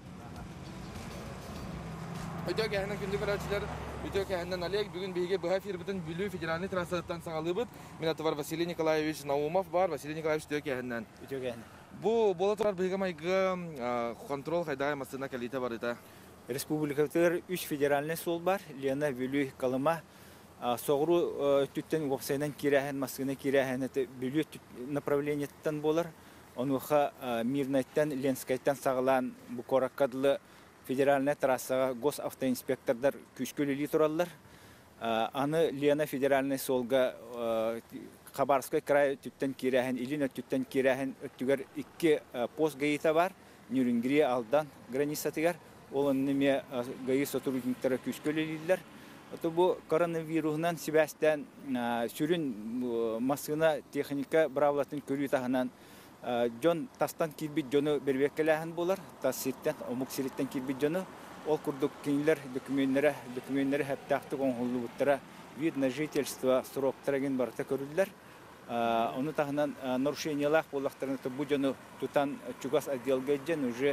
Өтөк әһенен күндік көрәтшілер, өтөк әһенен Олег бүгін бейге бұға фирбітін бүлі федеральный трассаттан сағалыбыд. Мен аты бар Василий Николаевич Наумов бар, Василий Николаевич өтөк әһенен. Өтөк әһенен. Бұл бола тұрар бұға майғы контрол қайдай масына кәлейті бар ета? Республикатыр үш федеральный сол бар, Лена Вилюй Калыма. Соғыру түттен опсайнан кирәһен, масына кирәһен, бүлі направлениеттен болар. Онуға Мирнайттан, Ленскайттан сағылан бұл кораккадлы федеральная трассаға госавтоинспектордар күшкөлі тұралар. Аны Лена федеральный солға Хабаровской край түттен керәхін, Илина түттен керәхін өттігер икки пост ғайыта бар. Нюрингрия алдан границатығар. Ол өнеме ғайы сотрудниктары күшкөлі лиділер. Бұл коронавирусынан себәстен сүрін масына техника бравлатын көрі тағынан Жон тастан килбит жону бербеккеләһен булар, тас ситтен, омук сириттен килбит жону, ол курдук кинилер, документлары, документлары хәптәхтик оңгыллыбыттара, вид на жительство сроктарыгын барта көрүлдер. Оны тағынан нарушениялар булактарын бу жону тутан чугас отделга жен уже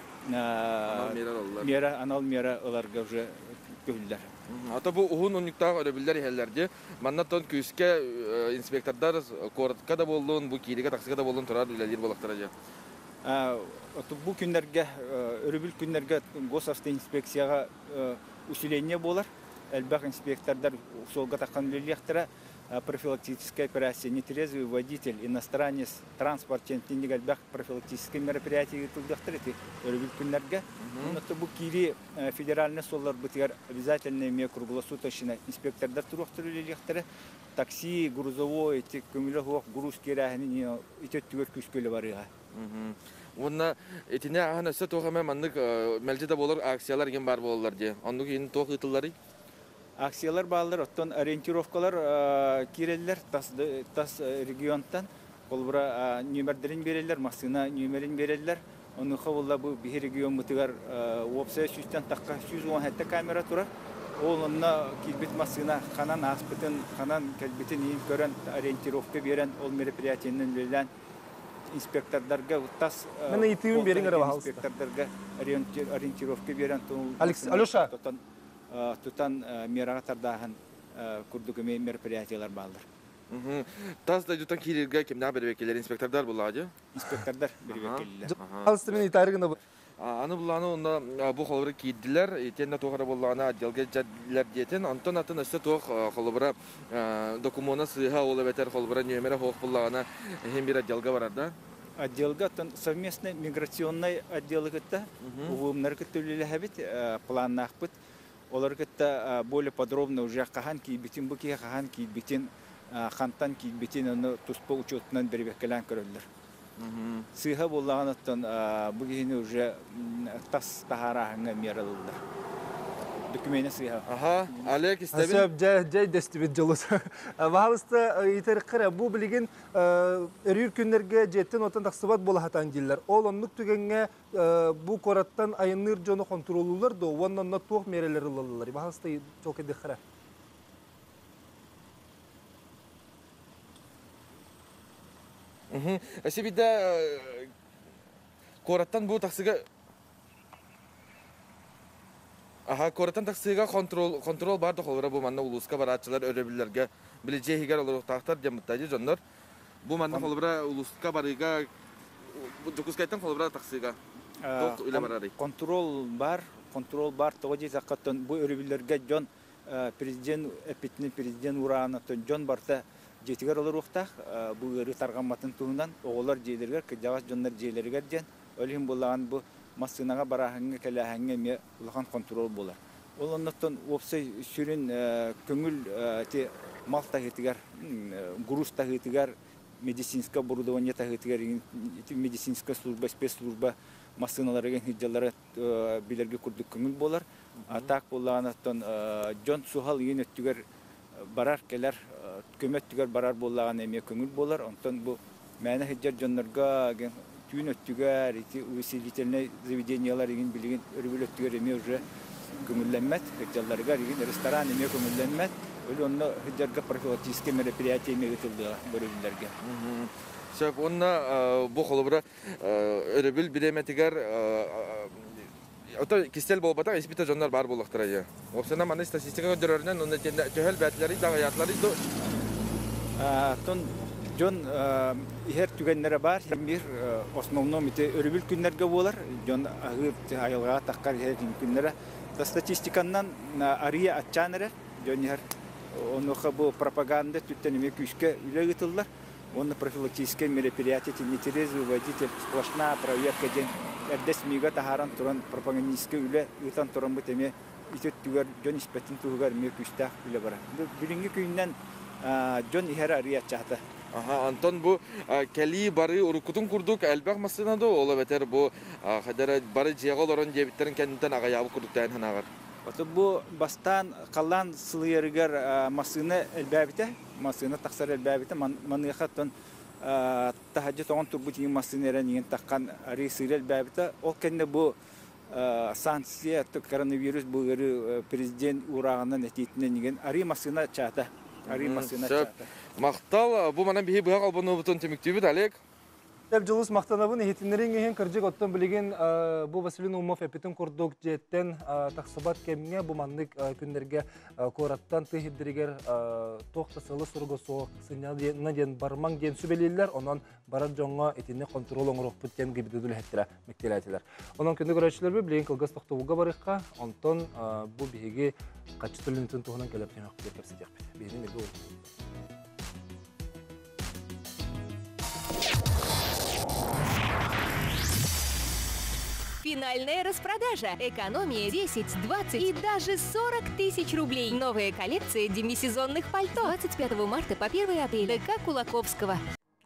мера анал мера аларга уже көрүлдер. Ата бұл ұғын ұнықтағы өребілдер елерде, маннаттан күске инспектордар коротқа да болуын, бұл кейдеге тақсыға да болуын тұрар үлелер болақтыра жа. Бұл күндерге, өребіл күндерге госавтоинспекцияға усиление болар. Әлбәқ инспектордар солға таққан үлелектіра профилактическая операция, нетрезвый водитель, иностранец, транспортен, тендег әлбәқ профилактическое мероприятие тұлдақтыр еті өребіл күндерге. Бұл кейде федеральный солар бұтығар обязательно ме круглосуточно инспектордар тұрақтыр үлелектірі. Такси, грузовой, көмілі груз керәхінің ететтігер күшкөлі барыға. Онна етіне ағын өсі тоғаме маңдық мәлжеде болар акциялар ген бар болалар де. Онды кейін тоқ ұйтылары? Акциялар балдар, оттон ориентировкалар керелер тас регионтан. Ол бұра нөмердерін берелер, масына нөмерін берелер. Оны қауылла бұл бір регион бұтығар опсая сүстен таққа жүз он хәтті камера тұрар. Ол онына келбет масына қанан аспытын, қанан кәлбетін ең көрін ориентировка берен, ол мероприятиянын білен инспектордарға тас инспектордарға ориентировка берен. Алеша! Тұтан мераға тардағын күрдігіме мероприятиялар балдар. Тас да жұтан кейлерге кемна бербекелер инспектордар бұл аға? Инспектордар бербекелер. Қалысты мен итарығында бұл? Аны бұланы онда бұл қолыбыры кейділер, етенді тоғыры болағына отделге жәділер дейін. Антон атын өсі тоқ қолыбыры докумона сыйға олы бәтер қолыбыры нөмері хоқ болағына хем бір отделға барарда? Отделға совместный миграционный отделы күтті. Ұғымнар күттілі әбіт, планнақ бұт. Олар күтті более подробно уже қахан кейбетін бұкеге қахан кейбетін қантан кейбетін оны тұспа учетынан бербеккелен көрілдір. Сыйга боллағанаттан бұгейіні уже тас тахарағыңа мералылар. Докумені сыйга. Аха, Олег, истебин? Асып, жай дестібет жылыз. Бағалысты етер қыра, бұл білеген өрір күндерге жеттен отан тақсыбат бола хатан келдер. Ол онлық түгенге бұл қораттан айыныр жоны контролулар, до оннанна тоқ мерелер ұлалылар. Бағалысты çok еді қыра. Әсебейді қораттан бұл тақсыға Aha, koratan taksıga kontrol kontrol barda kollara bu manna uluska baratçılar örebilirlerge bileceği higar olarak tahtar cemutacı canlar. Bu manna kollara uluska barıga dokuz kaytan kollara taksıga. Tok ile bararı. Kontrol bar, kontrol bar toji zakatın bu örebilirlerge jon prezident epitni prezident urağına ton jon barta jetigar olarak ta bu ırı targamatın tuğundan oğullar jeylerger kıcağız jonlar jeylerger jen ölüm bulan bu Masınaga barahanga kelahanga me ulhan kontrol bolar. Olannattan opsay sürün köngül te mal tahitigar, gurus tahitigar, medisinska оборудование tahitigar, medisinska служба, спецслужба masınalara hicjallara bilerge kurduk köngül bolar. Atak bollanattan John Suhal yine tüger barar keler kömet tüger barar bollagan eme köngül bolar. Ondan bu mena hicjar jonlarga tüyün öttüger, üsilitelne zavediyenyalar egin bilgin örgül öttüger eme уже көңілленмет, hıcjallarga egin restoran eme көңілленмет, öyle onunla hıcjarga профилактические мероприятия eme gıtıldığa bölümlerge. Şöp, onunla bu kolubra örgül biremetiger Ota kistel bolbata espita jonlar bar bolaktıraya. Opsana mana statistika gönderiyorlar, onun töhel betleri, dağayatları do. Ton John her tügenlere var. Bir основном ite örgül günlerge bolar. John ahır ayılga takkar her günlere. Da statistikandan arıya açanlar. John her onu bu propaganda tüttenime küçke üle gittiler. Onu профилактические мероприятия телевизор водитель сплошная проверка день. Эрдес мига тахаран туран пропагандистский үле итан туран бу теме итет түгөр John испетин түгөр ме күчтә үле бара. Бүгүнкү күндән John ihер арыя чата. Aha, Anton bu keli barı urukutun kurduk elbaq masına da ola beter bu kadar barı jeğol oran jebitlerin kendinden agayabı kurduk dayan hanagar. Bu bastan kalan sılıyarıgar masını elbabite, masını taksar elbabite manıqatın tahacı toğun turbutin masını eren yen takkan arı sıyır elbabite. O kendi bu sansiya koronavirüs bu prezident urağından etiyetinden yen arı masını çata. Arı masını çata. Maqtal bu mana bihi buya qalbını butun temiktibi dalek. Tep julus maqtanabın ehitinlerin gehen kırcık ottan bilegen bu Vasilin Umov epitin kurduk jetten taqsabat kemge bu mandık günlerge korattan tehidiriger toqtasalı sorgu soğuk sinyalına den barman den sübeliller onan barar jonga etini kontrol oңроq putken gibi düdül hettira mektelatiler. Onan күндү görüşçüler bi bilegen kılgas toqtuğuga barıqqa onton bu bihigi qaçı tülüntin tuğunan kelep tenak berkepsijak bit. Benim de bu. Финальная распродажа. Экономия десять, двадцать и даже сорок тысяч рублей. Новая коллекция демисезонных пальто. двадцать пятого марта по первое апреля. ДК Кулаковского.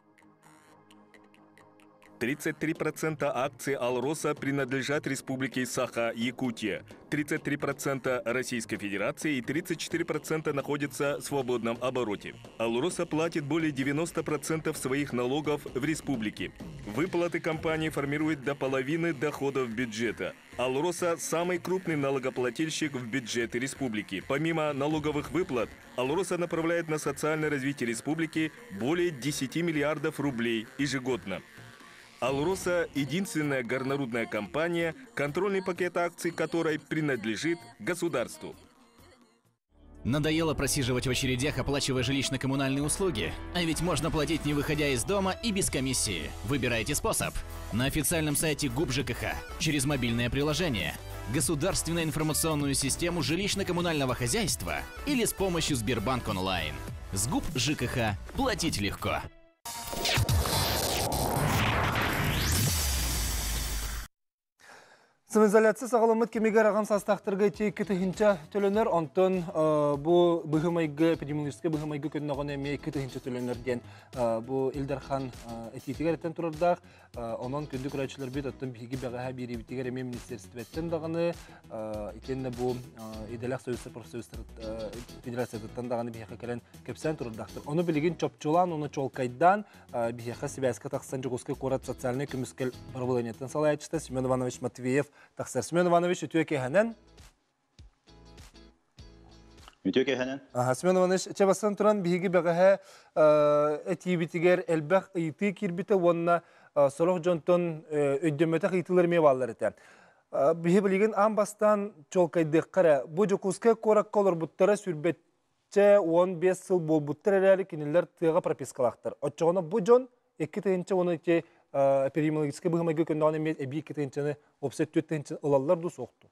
тридцать три процента акций «Алроса» принадлежат Республике Саха-Якутия, тридцать три процента Российской Федерации и тридцать четыре процента находятся в свободном обороте. «Алроса» платит более девяноста процентов своих налогов в республике. Выплаты компании формируют до половины доходов бюджета. «Алроса» – самый крупный налогоплательщик в бюджете республики. Помимо налоговых выплат, «Алроса» направляет на социальное развитие республики более десяти миллиардов рублей ежегодно. «Алроса» – единственная горнорудная компания, контрольный пакет акций которой принадлежит государству. Надоело просиживать в очередях, оплачивая жилищно-коммунальные услуги? А ведь можно платить, не выходя из дома и без комиссии. Выбирайте способ. На официальном сайте ГУП ЖКХ, через мобильное приложение, государственную информационную систему жилищно-коммунального хозяйства или с помощью Сбербанк онлайн. С ГУП ЖКХ платить легко. Самоизоляция сағаламыд кемегер ағам састақтырға тейкі түхінчі төленер, онтын бұл бұғымайғы, эпидемиологическе бұғымайғы көнінағын әме екі түхінчі төленер ден бұл Илдархан әтейтігер әттен тұрырдақ, онын күнді күрәтшілер бет оттын бігі бәғаға бері бітігер әме министерстветтен дағаны, екеніне бұл Иделақ Сөйістер Профсөйістер Федерацияттан дағаны бейхе кәлін көпсен тұрырдақтыр. Оны білеген чопчулан, оны чолкайдан бейхе Сибайсқа тақсан жүгіске қорат социальный көміскел барбылайнеттен салай айтышты Семен Иванович Матвеев. Тақсар Семен Иванович, өтіе кеханен? Өтіе кеханен? Семен Иванович, әче бастан тұран бігі бәғіға әтей бітігер әлбәқ ұйты кербіті онына солық жонтон өйдеметі қийтылыр ме балар әті. Бігі білеген ан бастан чолкайдық қара. Бұ жүкізгі қорак қолыр бұттары сүрбетче он бес сыл бол бұттыр әрі кенелер тыға пропискалақтыр. Отчығына бұ жон екі тәйінші оны ке эпидемиологический бұғымайғы көндіған емес әбі екі тәйіншіні опсет төт тәйіншіні ұлалар дұс оқты.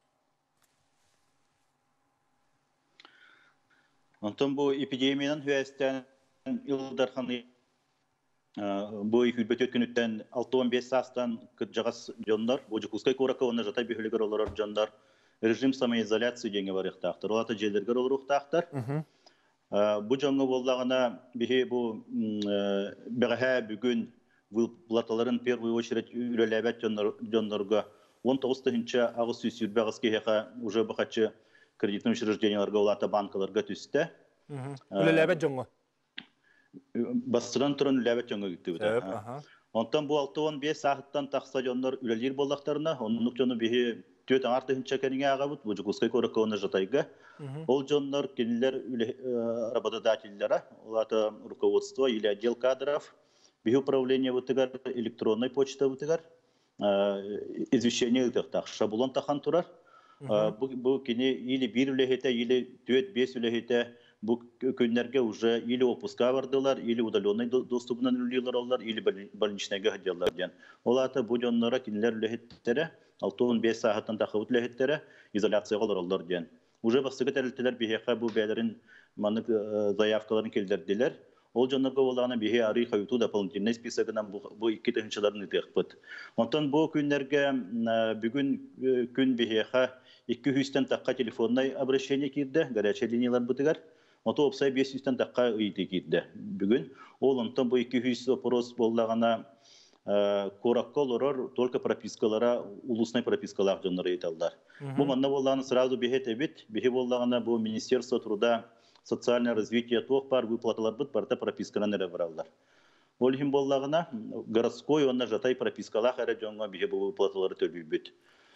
Онтан бұл эпидемияның хүәстен Илдарханы бұл хүлбет өткен өттен алты он бес састан күт жағас жондар, бұл жүкізгай қораққа оны жата бүйілігер олар жондар режим самоизоляция денге бар ұқтақтыр. Олаты желдергер олар ұқтақтыр. Бұл жоңғы болдағына бігі бұл бәғә бүгін Выплаталарын в первую очередь үлеләбәт жонларға он тоғыз тыгынча ағыз сүйсір бәғыз кейеға уже бұқатшы кредитный учрежденияларға олата банкаларға түсті. Үлеләбәт жоңғы? Бастыран тұрын үлеләбәт жоңғы күтті бұда. Онтан бұл алты он бес сағыттан тақса жонлар үлелер болдақтарына, онлық жоны бейі төт аңар тыгынча кәніңе аға бұд, бұл жүкізгай көрікі оны жатайға. Ол жонлар кенілер работодателлері, олата руководство или отдел кадров, Бихи управление вытыгар, электронной почта вытыгар, извещение вытыгтақ, шабулон тахан турар. Бұл кене или бір үлехете, или төт бес үлехете, бұл көнлерге уже или опуска бардылар, или удаленный доступынан үлелер олар, или больничныйға ғадялар ден. Олаты бұл жонлара кенелер үлехеттері, алты он бес сағаттан тақы үлехеттері, изоляция олар олар ден. Уже бастығы тәрілтілер бейхеқа бұл бәлерін манық заявкаларын келдерділер. Ол жонларға олағына бейхе арый қайуту дополнительный списогынан бұл екі тәңшілерін үтіқ бұд. Онтан бұл күнлерге бүгін күн бейхеға екі жүзден таққа телефоннай обращение кирді, горячая линиялар бұтығар. Онтан опсай бес жүзден таққа үйді кирді бүгін. Ол онтан бұл екі жүз опрос болағына кораққа олар только пропискалара, улусный пропискалар жонлары еталдар. Бұл манна болағына сразу бейхе тәбет, бейхе болағына бұл Министерство труда социальное развитие тоқ бар выплаталар бұд, барда пропискалан әрі баралар. Ол хим болағына городской, онна жатай пропискалақ әрі жоңға бейе бұл выплаталары төлбей бүд.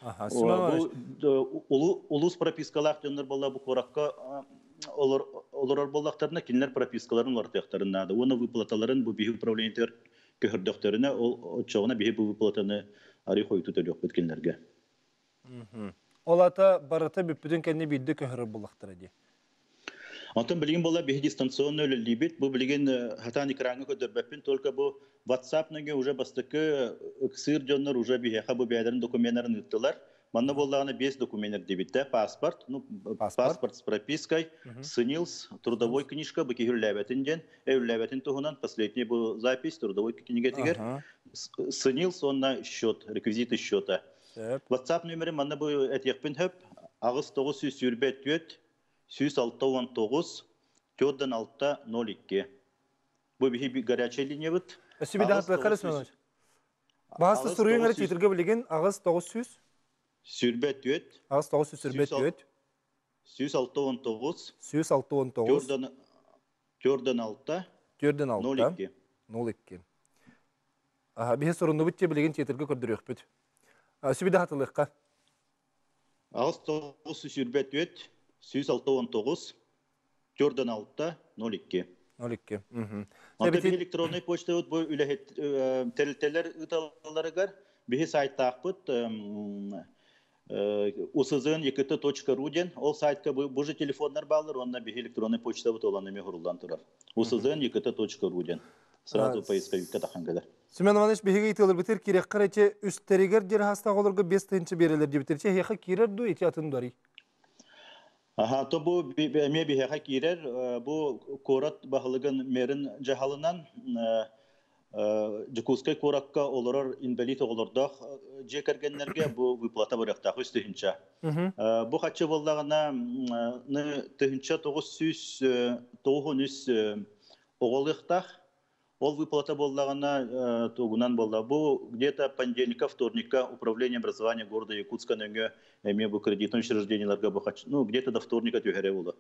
Улус пропискалақ жонлар болға бұл қораққа олар болақтарына кенлер пропискаларын олар тәқтарынады. Оны выплаталарын бұл бейе управлениетер көхірдіқтеріне, ол çoğuna бейе бұл выплатаны арый қойты төлек бұд кенлерге. Олата барата бүппүден кәне бейді көхірі болақтыр әде? Антон билген бола бе дистанционный либит, бу билген хатан экраны көдөрбөппүн, только бу WhatsApp-ныгы уже бастыкы ксыр жоннор уже бихеха бу бәдерин документларын ыттылар. Манна боллаганы бес документтер дебитте, паспорт, ну паспорт с пропиской, СНИЛС, трудовой книжка, бу кегүрләбәтин ден, эвләбәтин тухунан последний бу запись трудовой книге тигер. СНИЛС онна счет, реквизиты счета. WhatsApp номері манна бу этекпин хөп, агыс тогуз жүз сүрбет төт Сүйіс алты он тоғыз, төрден алты нөл екі. Бұл бейі горячая линия бұд. Өсібі дағыт бәқар өсімін? Бағасты сұруын әрі тетірге білеген ағыз тоғыз жүз? Сүрбет төт. Ағыз тоғыз жүз сүрбет төт. Сүйіс алты он тоғыз. Сүйіс алты он тоғыз. Төрден алты. Төрден алты. нөл екі. нөл екі. Бейі сұрынды бұд те білеген тетірге көрдір өк бұд. Өсібі дағытылыққа? Ағыз тоғыз жүз сүрбет төт. Сүйіс алты он тоғыз, төрден алты нөл екі. нөл екі. Анда бі электронный почта өт бұл тәрілтелер ұталарығар. Бі сайтта ақпыт усызын екіті точка ру ден. Ол сайтқа бұл же телефонлар бағылыр, онна бі электронный почта өт оланымен ғұрылдан тұрар. усызын екіті точка ру ден. Сразу поиска үкке таққан кәдір. Семен Иванович, бігеге итылыр бітір, керек қарайче үстерегер жер хастағы оларға бес тәнші берелер де бітірче, еқі керер ду еті атын дұри. Аха, то бу ме бихеха кирер, бу корот бахылыгын мерин жахалынан Жукускай коракка олорор инвалид оголордох жекергеннерге бу выплата барактак үстүнчө. Бу хатчы боллагына тыгынча тогуз жүз тогуз жүз оголыктак ол выплата боллагына тугунан болла. Бу где-то понедельника, вторника управление образования города Якутска нөңгө эме бу кредитный учрежденияларга бу хатчы, ну где-то до вторника төһөрө болду.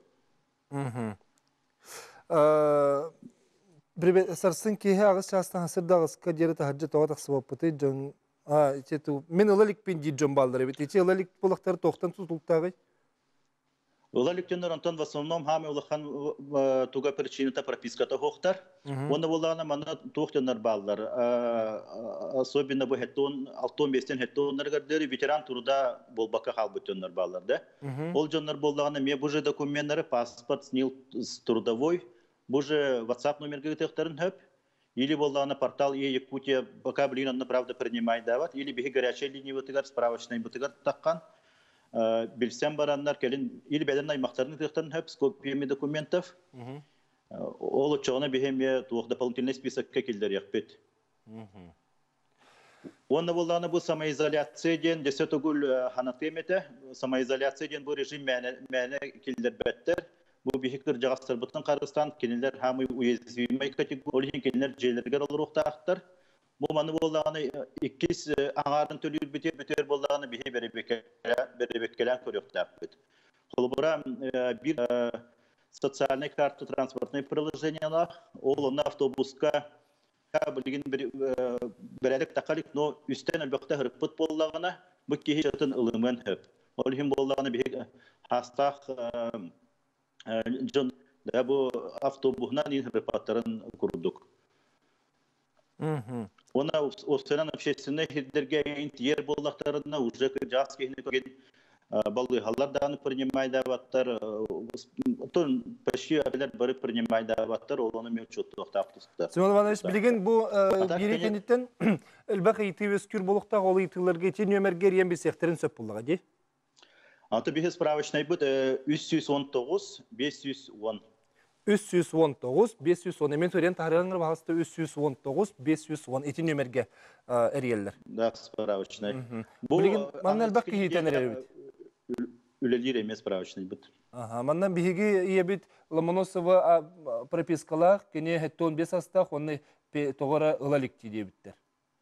Бребе сарсын кеһе агыс частан хасырдагыс кадеры тахаджа таватак сабапты жон а чету мен ылалик пен диджон балдары бит эти ылалик булактар токтан тутултагы ылаликтен Антон в основном хаме улахан туга причината прописката хохтар оны болана мана токтанар балдар особенно бу хеттон алтон бестен хеттоннаргардер ветеран турда болбакка халбыттоннар балдар да ол жоннар боллагана ме бу же документтары паспорт снил трудовой Бу же WhatsApp номерге төхтәрен хөп, или болланы портал Е-Якутия пока блин он правда принимает дават, или беги горячая линия вытыгар, справочная вытыгар таккан, билсем бараннар келин, или беден аймактарын төхтәрен хөп с копиями документов. Ол учёна бегеме тух дополнительный список кекилдер якпет. Онна болланы бу самоизоляция ден десет угул ханатемете, самоизоляция ден бу режим мәне килдер беттер. Бу бихикер жагастыр бутын Кыргызстан кенелер хамы уязвимый категория кенелер жерлерге олуруктактар. Бу маны боллаганы иккис аңарын төлүр битер битер боллаганы бихи беребеккелен көрөктап. Холбура бир социальный карта транспортный приложениялар, ол на автобуска билген берелек такалик, но үстен албакта хырпыт боллаганы бу кихи жатын ылымын хөп. Ол хим боллаганы бихи хастак Джон, да бу автобусна не репатарын курдук. Она остальные общественные хидерге интерьер боллактарына уже жас кехне көген баллы халлардан принимай даваттар, тон почти абелер бары принимай даваттар, олоны мен чөттүк таптыста. Семен Иванович, билген бу бирекендиттен элбак итибес күр болукта голы итилерге тен нөмерге риен секторын сөп буллага ди. Аты бихе справочный бут үч жүз он тогуз беш жүз он. үч жүз он тогуз беш жүз он. Мен төрен тарыгыңыр бағасты үч жүз он тогуз беш жүз он. Эти нөмерге эриеллер. Да, справочный. Билген маннан элбак кихитен эребит. Үлелер эмес справочный бут. Ага, маннан бихиги иебит Ломоносова пропискалар, кене хеттон бес астах, онны тогора ылалик тидебиттер.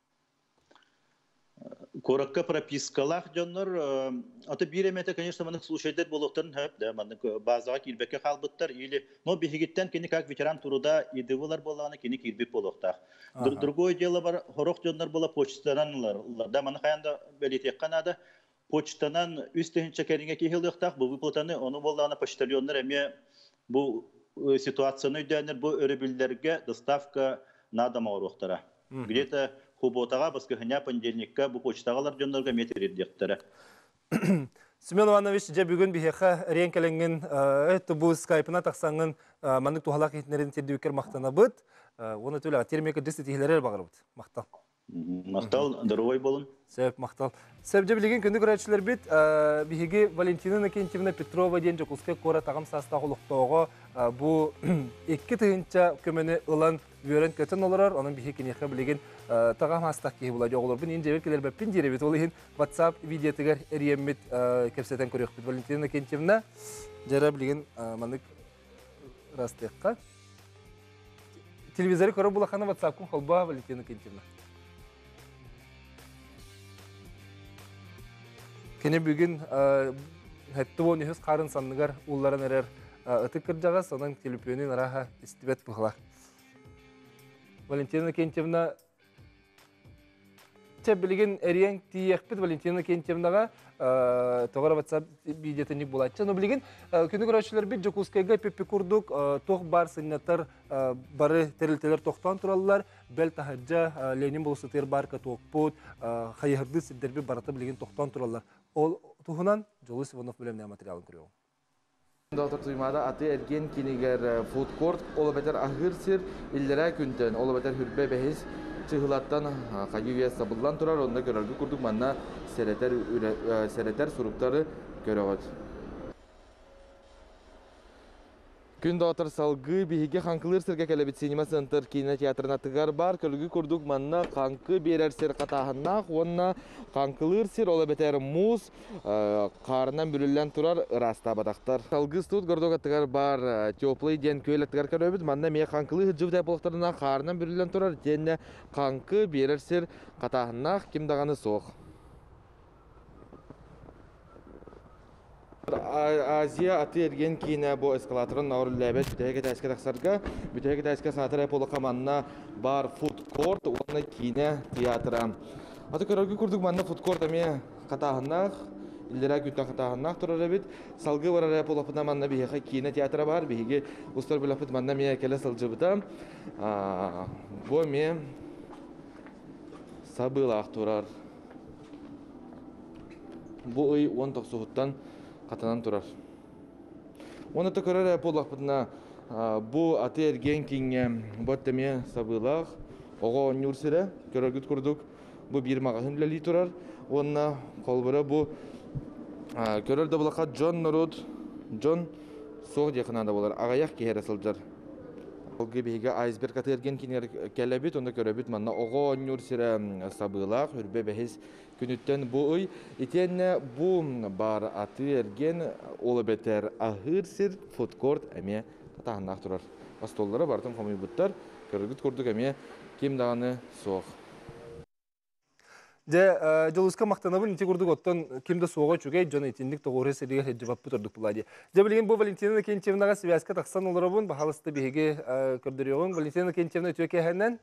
Коракка пропискалах жоннор, аты биремете, конечно, манык слушайдер болуктарын хөп, да, манык базага кирбекке халбыттар, или, но бихигиттен кени как ветеран туруда идывылар боланы кени кирбек болуктах. Другое дело бар, хорох жоннор бола почтаранлар, да, манык аянда белетек канада, почтанан үстен чекеринге кихилдыктах, бу выплатаны, оны боланы почтальоннар эме бу ситуацияны өйдәнер, бу өрөбүллерге доставка на доморуктара. Где-то Хуботага баскыхыня понедельникка бу почтагалар жоннорга метердектер. Семен Иванович, же бүгүн бихеха ренкеленген это бу скайпына таксаңын мандык тухалак итнерин тердүкер мактана быт. Оны төлө термеке диститилер багыр быт. Мактал. Мактал здоровый болун. Сеп мактал. Сеп же билген күндү көрөчүлөр бит биһиги Валентина Накентьевна Петрова ден Жокускай кора тагым састагылыктоого бу эки тыгынча көмөнү ылан Вөрен көтөн олорор, onun bihi kinеха билеген тагам астак ки була жогулор. Бу инде белкелер беппин диребит. Ол ин WhatsApp видеотыгар эриеммит кепсетен көрөкпүт. Валентина Накентьевна жара билеген мандык растыкка. Телевизоры көрөп булахана WhatsApp-кун холба Валентина Накентьевна. Кене бүгүн хеттон үс карын санныгар улларын эрер ытыкыр жагас, анын телефонун араха истибет кылгыла. Валентина Накентьевна билген эриен тиекпит Валентина Накентьевнага тогора WhatsApp видеотеник булатчы. Но билген күнү көрөчүлөр бит Жокускайга пеппи курдук, тох бар сыннатар бары терилтелер токтон тураллар, бел тахаджа Ленин болсутер барка токпут, хайырды сиддерби барата билген токтон тураллар. Ол тухунан Жолус Иванов билем материалын көрөм. Доктор Туймада аты эрген кинигер фудкорт олабетер ахырсыр иллера күнтен олабетер хүрбе бехис чыгылаттан кайюя сабылдан турар онда көрөргө курдук манна серетер серетер суруктары көрөгөт. Күн доотор салгы биһиге ханкылыр сырга келебит синема центр кинотеатрына тыгар бар көлгү курдук манна ханкы берер сер катаһыннак онна ханкылыр сер ола бетер муз карынан бүлүллән турар ыраста бадактар. Салгы студ гордога тыгар бар теплый ден көйлө тыгар көрөбүт манна ме ханкылы хыжып да болуктарына карынан бүлүллән турар ден ханкы берер сер катаһынак ким даганы сок. Азия аты ерген кейіне бұл эскалаторын науры ләбет бүтәйге тәске тақсарға, бүтәйге тәске санатыры полы қаманына бар фудкорт, оны кейіне театры. Аты көрергі күрдік манны фудкорт әме қатағынақ, үлдері күттен қатағынақ тұрар әбет, салғы бар әрі полапына манна бейхе кейіне театры бар, бейхеге ұстар білапыт манна ме әкелі салжы бұта. Бұл ме сабылақ тұрар. Бұл үй он тоқсуғыттан қатанан тұрар. Оны түкірі полақпытына бұл аты ерген кейінге бұттеме сабылақ, оға универсире, көрігіт күрдік, бұл бір мағахын ләлі тұрар. Онына қолбыры бұл көрілді бұлаққа Джон Нұрud, Джон соқ деқінанда болар, ағаяқ кейері сылжар. Олғы бейге айсберг аты ерген кейінер кәләбет, онда көрібет манна оға универсире сабылақ, үрбе бәхіз күніттен бұл үй. Етен бұл бар аты ерген олы бәтер ағыр сір фудкорт әме татағынақ тұрар. Астоллары бартын қомай бұттар, көрігіт көрдік әме кем дағаны соқ. Же жолуска мақтанабын ите көрдік оттан кемді соға чүгей жона етіндік тоғыры сәріге хеджібап бұтырдық бұлади. Же білген бұл Валентина Кенчевнаға связка тақсан оларабын, бағалысты бейге көрдіріуін. Валентина Кенчевна өтөке әннен?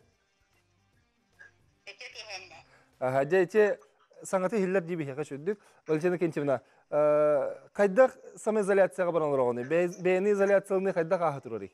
Өтөке әннен. Же ете саңаты хиллер дей бейге шөддік. Валентина Кенчевна, қайдақ самоизоляцияға баран оларағыны? Бейіні изоляциялыны қайдақ ағы тұрары?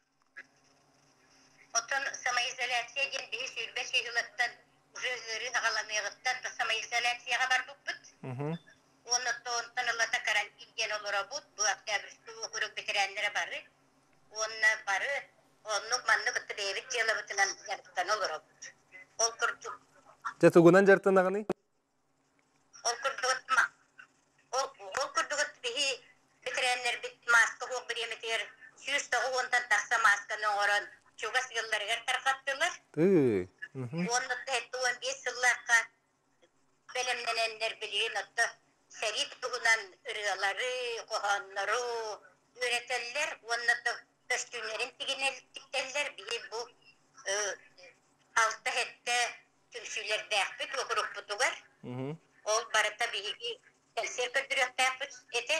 Оттан самоизоляция ден бейі сүйірбе шейгілаттан Жözleri ağalamıyordun da самоизоляцияға бар бұппыт. Оны тоғынтан ұлата карантинген олыра бұд, бұл октябрьсті оқырық бетерәнлері бары. Оны бары, онлық манны бұтты бейбіт желі бұтынан жарықтан олыра бұд. Ол күрдік. Жетуғынан жарықтан ағаны? Ол күрдік ма? Ол күрдік бейі бетерәнлер бит маска қоқ бір еметер. Сүйіс тоғы онтан тақса масканы оғырын чуға сығылларығар тарқаттылар. Түй. Onu da on beş yıllarca bilimlenenler biliyor. Hatta serit bulunan ırgaları, kohanları öğretirler. Onu da döştünlerin tiginelliklerler. Bir bu altta hette tümsüler dağıpıt, okuruk butugar. Ol barıta bir kanser kötürüyor dağıpıt ete.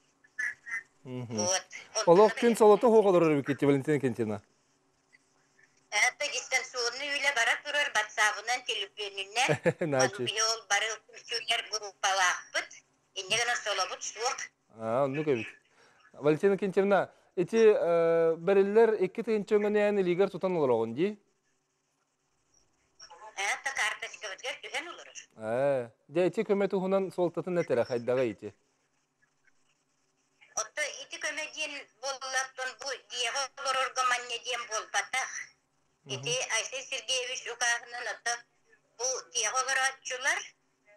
Olaq gün salata hoğaları rübiketti Valentina Kentina. Hatta gisten suunu öyle bara durur, batsağından telefonundan. Onu bir yol barı tümsüler grupalı akpıt. İnne gana solabut soğuk. Aa, onu köbük. Valentina Kentina, eti beriller iki tığın çöngüne yani ligar tutan olur oğun di? Hatta kartaşı kıvıtgar düzen olur. Aa, de eti kömeti hunan soltatın ne tere haydaga eti? Otta iti kömediyen bollaptın bu diye olur orgamanne diyen bol batak. İti Aysel Sergeyevich ukağının adı bu diğolar açılar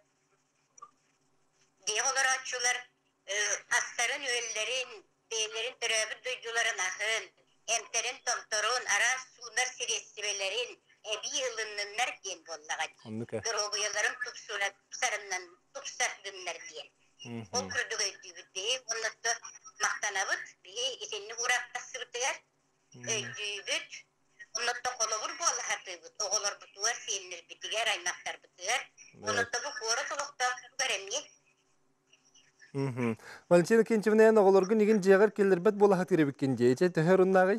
diğolar açılar asların öllerin beylerin türevi duyduların ahın emterin tomtorun ara sunar siresibelerin ebi yılınlar diyen bollağa grobu yılların tupsarından tupsardınlar diyen o kurdu öydübü diye onları da maktanabıt bir isenini uğraktası bıtıgar öydübüt Ondan da kolabur bu Allah hatırlıdır. Oğullar bıtıgar, seyenler bitigar, aynaklar bitigar. Ondan da bu kora solukta göremli. Valentina Kenchevna yana oğullargın egin jeğer kellerbet bola hatırı bikken jeğe. Töher onnağay?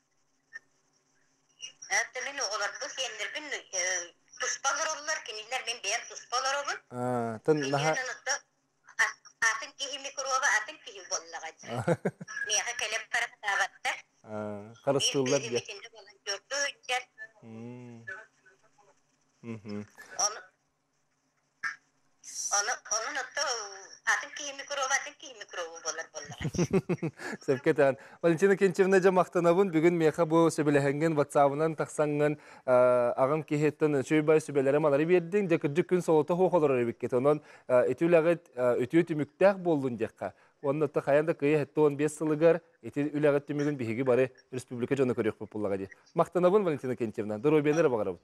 Hatta men oğullar bu seyenler bin tuşpalar olurlar. Kendiler men beyan tuşpalar olun. Aa, tan naha... Atın kihi mikrova, atın kihi bollağacı. Meha kelep para katabatta. Karıştırırlar diye. Onu onun da atın ki mikrova atın ki mikrova bolar bolar. Sevketan. Valentina Kenchevna jamaqtanabın bugün meha bu söbelehengen WhatsApp'ından taqsangan ağam kihetten şöybay söbelere malary berdin. Jakıcık gün solota hoqolar ebikket. Onun etülaget ötüyü tümüktaq boldun jakka. Onun da hayanda kıyı hette on beş sılıgar, eti üleğet tümügün bihigi bari Respublika jonu körüyor populaga di. Maktanabın Valentina Kençevna, daro benere bagarabıt.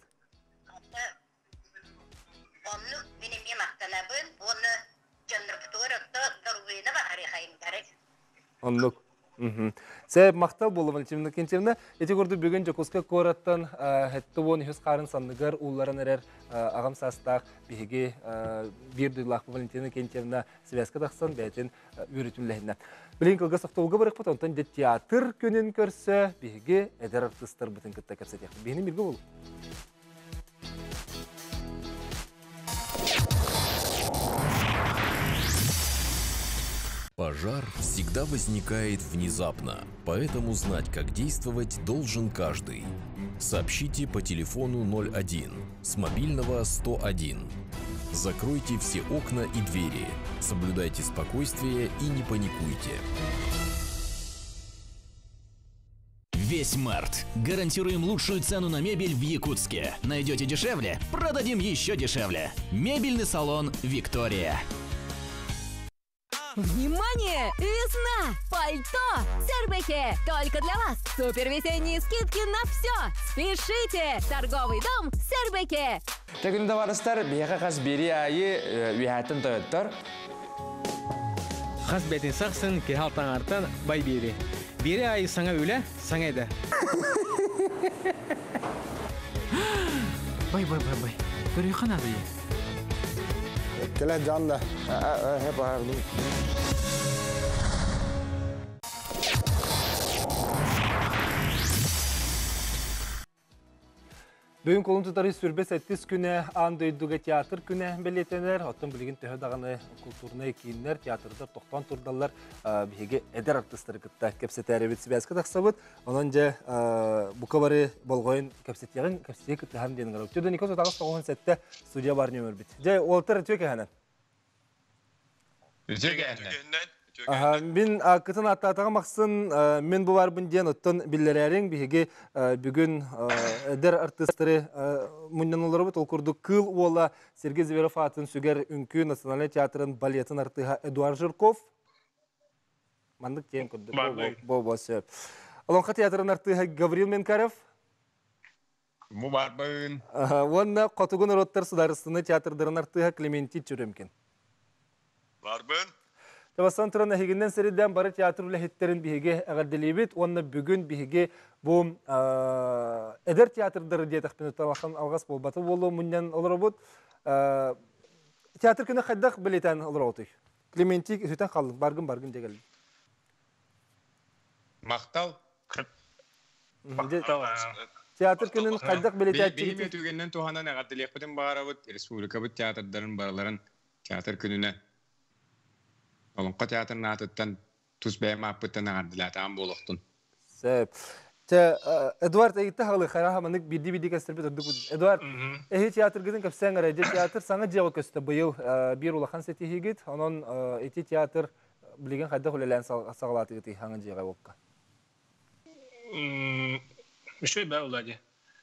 Onu benim bir maktanabın, onu canlı tutuyordu, daruyuna bakar hayım garip. Onluk. Sebep maktab bolu Valentina Kençevna, eti gördü bugün Jokoska korattan hette on yüz karın sandıgar ulların erer ağam sastaq bihigi bir duylaq Valentina Kençevna Sivyaska daqsan bәтін үйретімләйінен. Білін кілгі сақтауға барық бұт, онтан де театр көнін көрсі бихigi әдер артыстар бұтын күтті көрсетек. Бейінің біргі болу. Пожар всегда возникает внезапно, поэтому знать, как действовать, должен каждый. Сообщите по телефону ноль один с мобильного сто один. Закройте все окна и двери, соблюдайте спокойствие и не паникуйте. Весь март. Гарантируем лучшую цену на мебель в Якутске. Найдете дешевле? Продадим еще дешевле. Мебельный салон «Виктория». Внимание! Весна! Пальто! Сербехе! Только для вас! Супер весенние скидки на все! Спешите! Торговый дом Сербехе! Тегін товарыстар, бейқа қаз бері айы үйәттін тойыттар. Қаз бәтін сақсын, кехалтан артан бай бері. Бері айы саңа өлі, саңа еді. Бай, бай, бай, бай. Көрі қанады е? Келе canlı. Hep ağırlı. Bugün kolun tutarı sürbe settiz güne andöydüge teatr güne belirtenler. Ottun bilgin töhü dağını kulturuna ekiyinler. Teatrda toqtan turdalar. Bihege eder artistleri kıtta kepseteri bit Sivyaska daqsabıt. Onunca bu kabarı bolgoyun kepsetiyagın kepsetiyi kıtta hem deyin garab. Tüyde Nikos otağız toğun sette studiya var nömür bit. Jay Walter tüyke hanen. Tüyke hanen. Min kıtın atatağı maqsın min bu var bundan ottun billerin bihege bugün eder artistleri mundan oları bit olkurdu kıl ola Sergey Zverov atın süger ünkü Nasional Teatrın baletin artığı Eduard Zhirkov. Mandık teyin kurdu. Bo bo söp. Alonqa teatrın artığı Gavril Menkarev. Bu var bugün. Onun Qotugun Rottar Sudarısını teatrların artığı Clementi Çürümkin. Var bugün. Tabastan turana higinden seriden barı tiyatro lehitlerin bihige ağırdelibit. Onunla bugün bihige bu eder tiyatrları diye takpini talakın alğas bolbatı bolu munyan olur bud. Tiyatr günü xaddaq bileten olur otuy. Clementik süten kaldık bargın bargın degeldi. Maqtal. Tiyatr günün xaddaq bileten Benim ötügenden tuğanan ağırdeliyekbiden bağırabıt. Respublika bu tiyatrların barıların tiyatr gününe Olunqa teatrın atıttan tuz bəyəm apıttan ağırdılatağın boluqtun. Sep. Te Eduard egitte halı xayra hamanık birdi birdi kestirip ördük budur. Eduard, ehi tiyatr gidin kapsan arayıcı tiyatr sana cevap köste bu yıl bir ulaqan setihi git. Onun eti tiyatr bilgin xadda hulelen sağlatı giti hangi cevap okka. Şöyle bə uladı.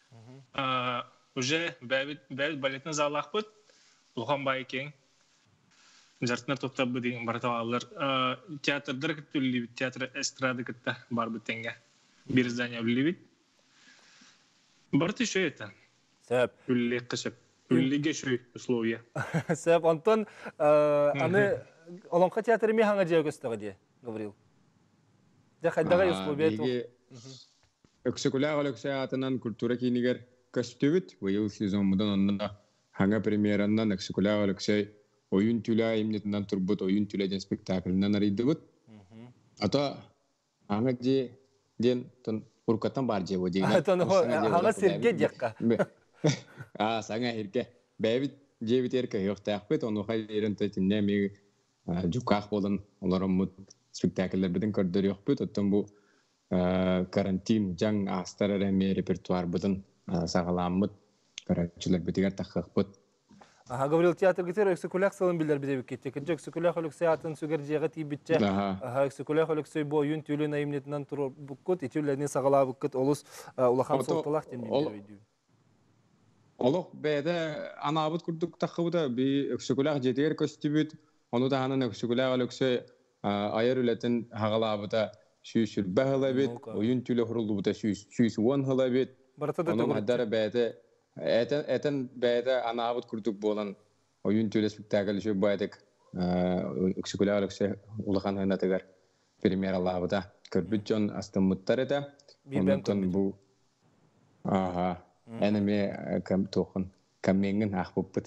Уже бәвит балетны залақ бұд. Улған бай екен. Жартынар топтабы деген барталалар. Театрдар кітті үлі бит, театр эстрады кітті бар біттенге. Bir здание үлі бит. Барты шөй еті. Сәп. Үлі қышып. Үліге шөй условия. Сәп, Антон, аны Олонқа театры ме хаңа жау көстіға де, Гаврил? Жа қайдаға условия тұқ? Өксікуләғ өліксі атынан культура кейінігер көсті бит. Бұйыл сезон мұдан онына хаңа премьераннан өксікуләғ өліксі oyun tüla imnetinden turbut oyun tüla den spektaklinden araydı bud. Ata hanga je den ton urkatan bar je wodi. Ton hanga serge jakka. Ah sanga herke. Bebit je biter ke yok taqbet onu hayren tetinne mi jukaq bolan onların mut spektakller beden kördür yok bud. Otan bu karantin jang astara me repertuar buden sağlamut karançılar betiger taqaq bud. Aha, Gavril tiyatr gitar öksükülək salın bilər bize büketçe. Kinci öksükülək ölüksü atın süger jeğe tibitçe. Aha, öksükülək ölüksü bu oyun tülü nayimletinden turur bukkut. İtüllerini sağala bukkut oluz ulaqan soltalaq demeyim video. Oluq bəydə anabıt kurduk taxıbı da bir öksükülək jetiger köstübüt. Onu da hanan öksükülək ölüksü ayar ületin hağalabıda süysür bahılabit, oyun tüyle hurulubıda süysü on hılabit. Onun haddara bəydə, eten bəydə anabıt kurduk bolan oyun tüyle spektakl şu baydık. Üksüküler ükse ulağan hınatıgar premier alabıda. Körbüt jon astın muttar eda. Ondan bu... Aha. Eneme kam toxun. Kamengin ahbubut.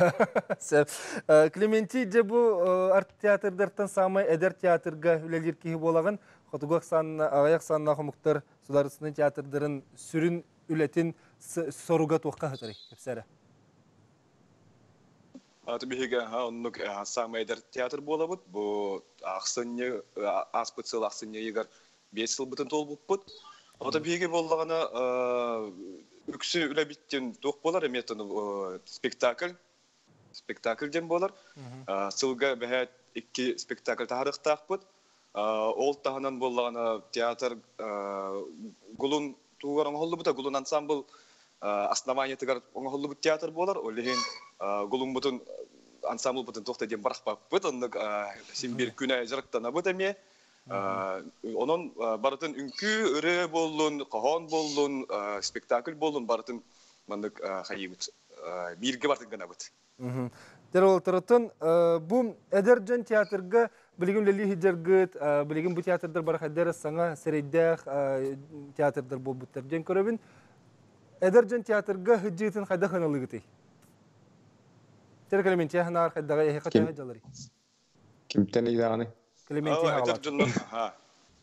Клементиде bu art teatrlardan samay eder teatrga ülelir ki bolağın Xotugaq sanna ағаяқ sanna xumuqtar sularısının teatrların sürün ületin soruga toqqa hatırı hepsere. Atı bihiga ha onluk samay eder teatr bolabut bu aqsınny aspıtsıl aqsınny yegar beş yıl butun tolbuput. Atı bihiga bollağına üksü üle bitten toq bolar emetin spektakl spektaklden bolar. Sılga behet iki spektakl tarix taqput. Ол тағынан болған театр гулун туғарың холлы бұта, гулун ансамбл основания тығар оңы бұт театр болар, олеген гулун бұтын ансамбл бұтын тоқта ден барақпақ бұт, онық сен бір күні жырықтана бұт әме. Оның барытын үнкі үрі болуын, қоған болуын, спектакль болуын барытын мандық қайы бұт, бірге бартын ғана бұт. Дер ол тұрытын, бұл әдерджен театрға Bilgin leli hicergit, bilgin bu teatrlar barxadlar sana sereydah teatrlar bol butterjen köröbün. Ederjen teatrga hiccetin xada xanalıgıtı. Ter Clementi hanar xadaga ehe xata hajalari. Kimten idani? Clementi hala. Ha.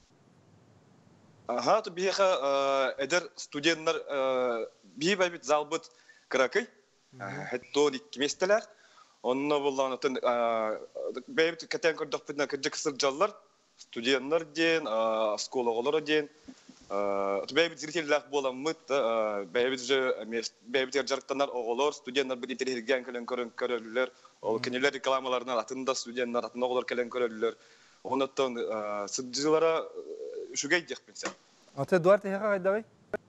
Ha, to biha eder studentlar bi babit zalbut krakay. Hetto dikmesteler. Onunla bullanatın beyt katen kurduk bitna kırcık sırcalar studentlar den skolalar den beyt zirtiller bolan mıt beyt beyt jarıktanlar oğullar studentlar bir interhirgen kelen körün körürler o keneler reklamalarına atında studentlar atında oğullar kelen körürler ondan sırcılara şu gaydik mesela. Ata Duarte heka gaydağı?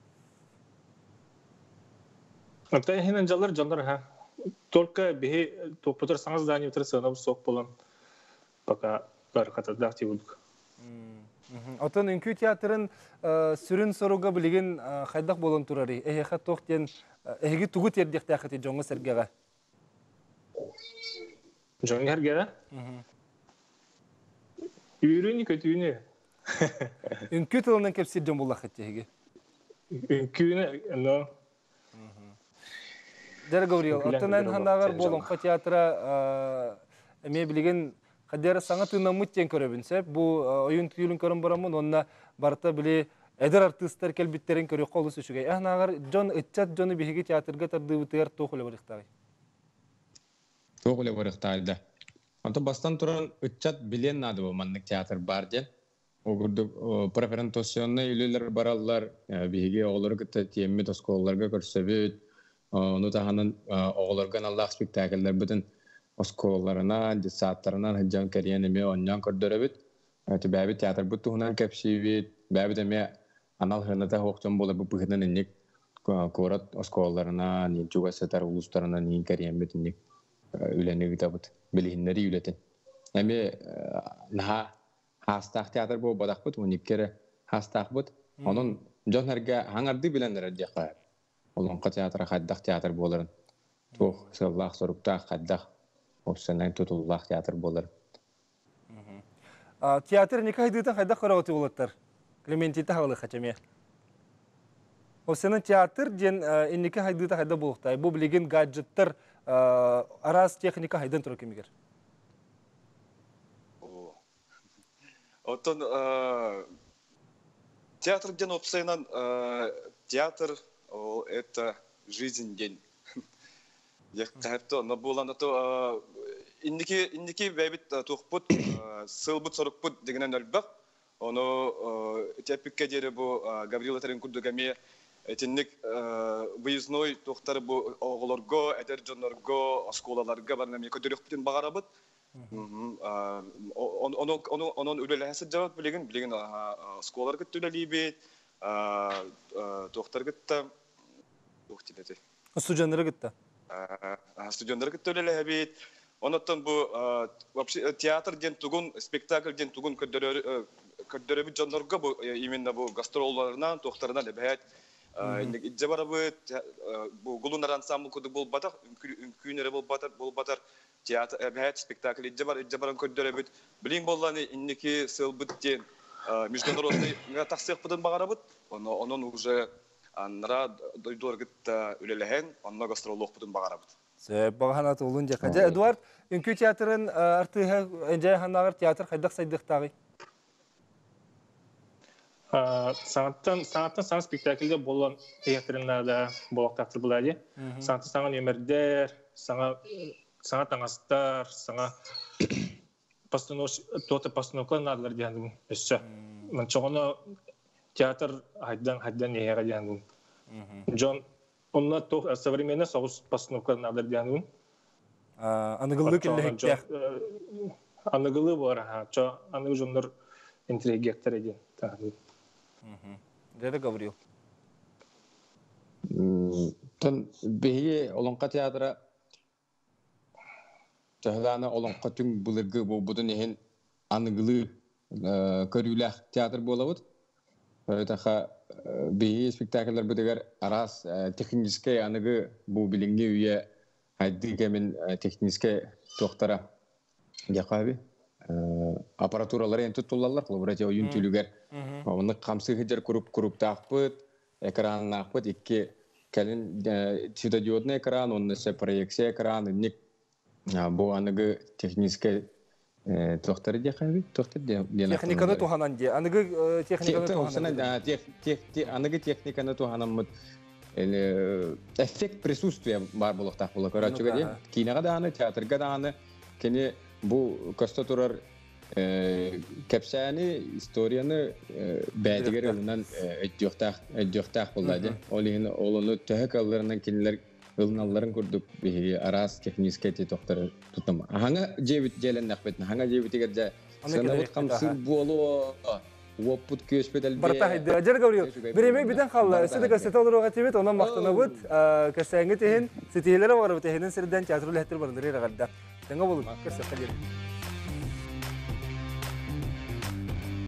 Ata hinen jallar jallar ha. Только беги топотор саңыз да не сынап соқ болан. Пока бар қатарда активдік. Отын үнкі театрын сүрін соруға білеген қайдақ болан тұрары. Эхеға тоқтен эхеге тұғы тердек тәқіті жоңғы сәргеға. Жоңғы сәргеға? Үйрені көтүйіне. Үнкі тылынан кепсер жон болақ әтті эхеге? Үнкүйіне, но... Дәр Гавриил, артынан ханағар болын қа театра әме білген қадері саңа тыңна мұттен көребінсе, бұл ойын түйілін көрін барамын, онына барта біле әдір артыстар кәлбіттерін көрі қолы сөшігей. Әхнағар жон үтчат жоны бігеге театрға тарды бұтығар тоқылы барықтағы? Тоқылы барықтағы. Анты бастан тұран үтчат білен нады бұл маннық театр бар ден. Оғырдық преферентационны үйлелер баралар, бігеге оғылары күтті теммет осколаларға көрсөбет. Onu tahanın oğullargan Allah spektakller bütün oskolarına, saatlarına hıcan kariyenimi ondan kördöröbüt. Ötü bäbi teatr butu hunan kepsibit. Bäbi de me anal hınata hoqtan bola bu pıhıdan innik korat oskolarına, ni jugasetar uluslarına ni kariyembit innik ülenni gitabıt. Bilihinleri ületin. Emi naha hastaq teatr bu badaq bit, unik kere hastaq bit. Onun jonlarga hangardı bilenler diqar. Olonqa teatra xaddaq teatr boların. Toq sallaq soruqtaq xaddaq. Ossandan tutullaq teatr boların. Teatr nikah hidditan xaddaq qarawati olatlar. Clementi tahalı xachame. Ossandan teatr jen nikah hidditan xadda boluqtay. Bu bilgin gadgetlar aras texnika hiddan turu kemiger. Oton театр jen opsaynan teatr О, это жизнь день. Я кажется, на булана то индики индики бэбит тухпут сылбут сорукпут дегенен өлбак. Оно тепикке дере бу Гаврила Теренкудугаме этинник выездной тухтар бу оголорго, эдержонорго, осколаларга барнаме көдөрөктүн багарабыт. Он он он он үлелесе жабат билеген билеген осколаларга төлөлүбүт. Тухтар гытта Студенттер gitti. Stüdyenler gitti öyle bit. Ondan bu вообще театр ден тугун, спектакль ден тугун көддөрөбүт жоннорго bu именно bu гастролларынан, тохтарынан эбет İnce var bu Gulunlar ansambl kudu bol batar, ünkünere bol batar, bol batar tiyatr, evet spektakl. İnce var, ince varan köydere büt. Bilin bollanı inneki sıl bütten международный taksiyah budun bağara büt. Onu onun уже anlara doydur git ülelehen, onunla gastrolog budun bağara büt. Söp bağanat olunca kaca Eduard, ünkü tiyatrın artığı önce hanağır tiyatr kaydak saydık tağı. Sanattan sanattan sanat spektaklde bolan teatrlarda bolak teatr buladı. Sanattan sanat ömerder, sanat sanat anastar, sanat постановщ тота постановкалар надылар дияндым. Өссө. Мен чоғона театр хайдан хайдан нехера дияндым. Жон онна тох современный соғыс постановкалар надылар дияндым. Анығылы кіллектер. Анығылы бар, чо анығы жондар интригектер еден. Dede Gabriel. Tan behi olonqa teatra Tahlana olonqa tüm bulurgu bu budun ehin anıgılı körülah teatr bolawut. Taha behi spektakller budegar aras tekniske anıgı bu bilingi üye haydi kemin tekniske tohtara yaqabi. Аппаратуралары ен тұттылалар, қылыбырат ойын түлігер. Оны қамсы хеджер күріп-күріп тақпыт, экранын ақпыт, екі кәлін светодиодный экран, оның есе проекция экран, үнек бұл анығы техниске тоқтары де қайбы? Техниканы туғанан де, анығы техниканы туғанан де. Анығы техниканы туғанан мұд эффект присутствия бар болықтақ болы көрәтшіге де. Кинеға да аны, театрға да аны, кені bu kostaturar kapsani istoriyani bädiger olunan etjoqtaq etjoqtaq bolady. Olyn olunu töhkallarından kinler ılnalların kurduk bir aras tekniske te doktor tutum. Hanga jebit jelen naqbetni hanga jebitiger ja sanawut qamsır bolu Waput köşbedel. Barta haydi ajar Gabriel. Birime biden xalla. Sida kasete olur o gatibet ondan maqtanabut. Kasanget ehin sitihilere var bu tehinin sirden teatrol hatir barındırı ragada. Tenga bulun. Kasete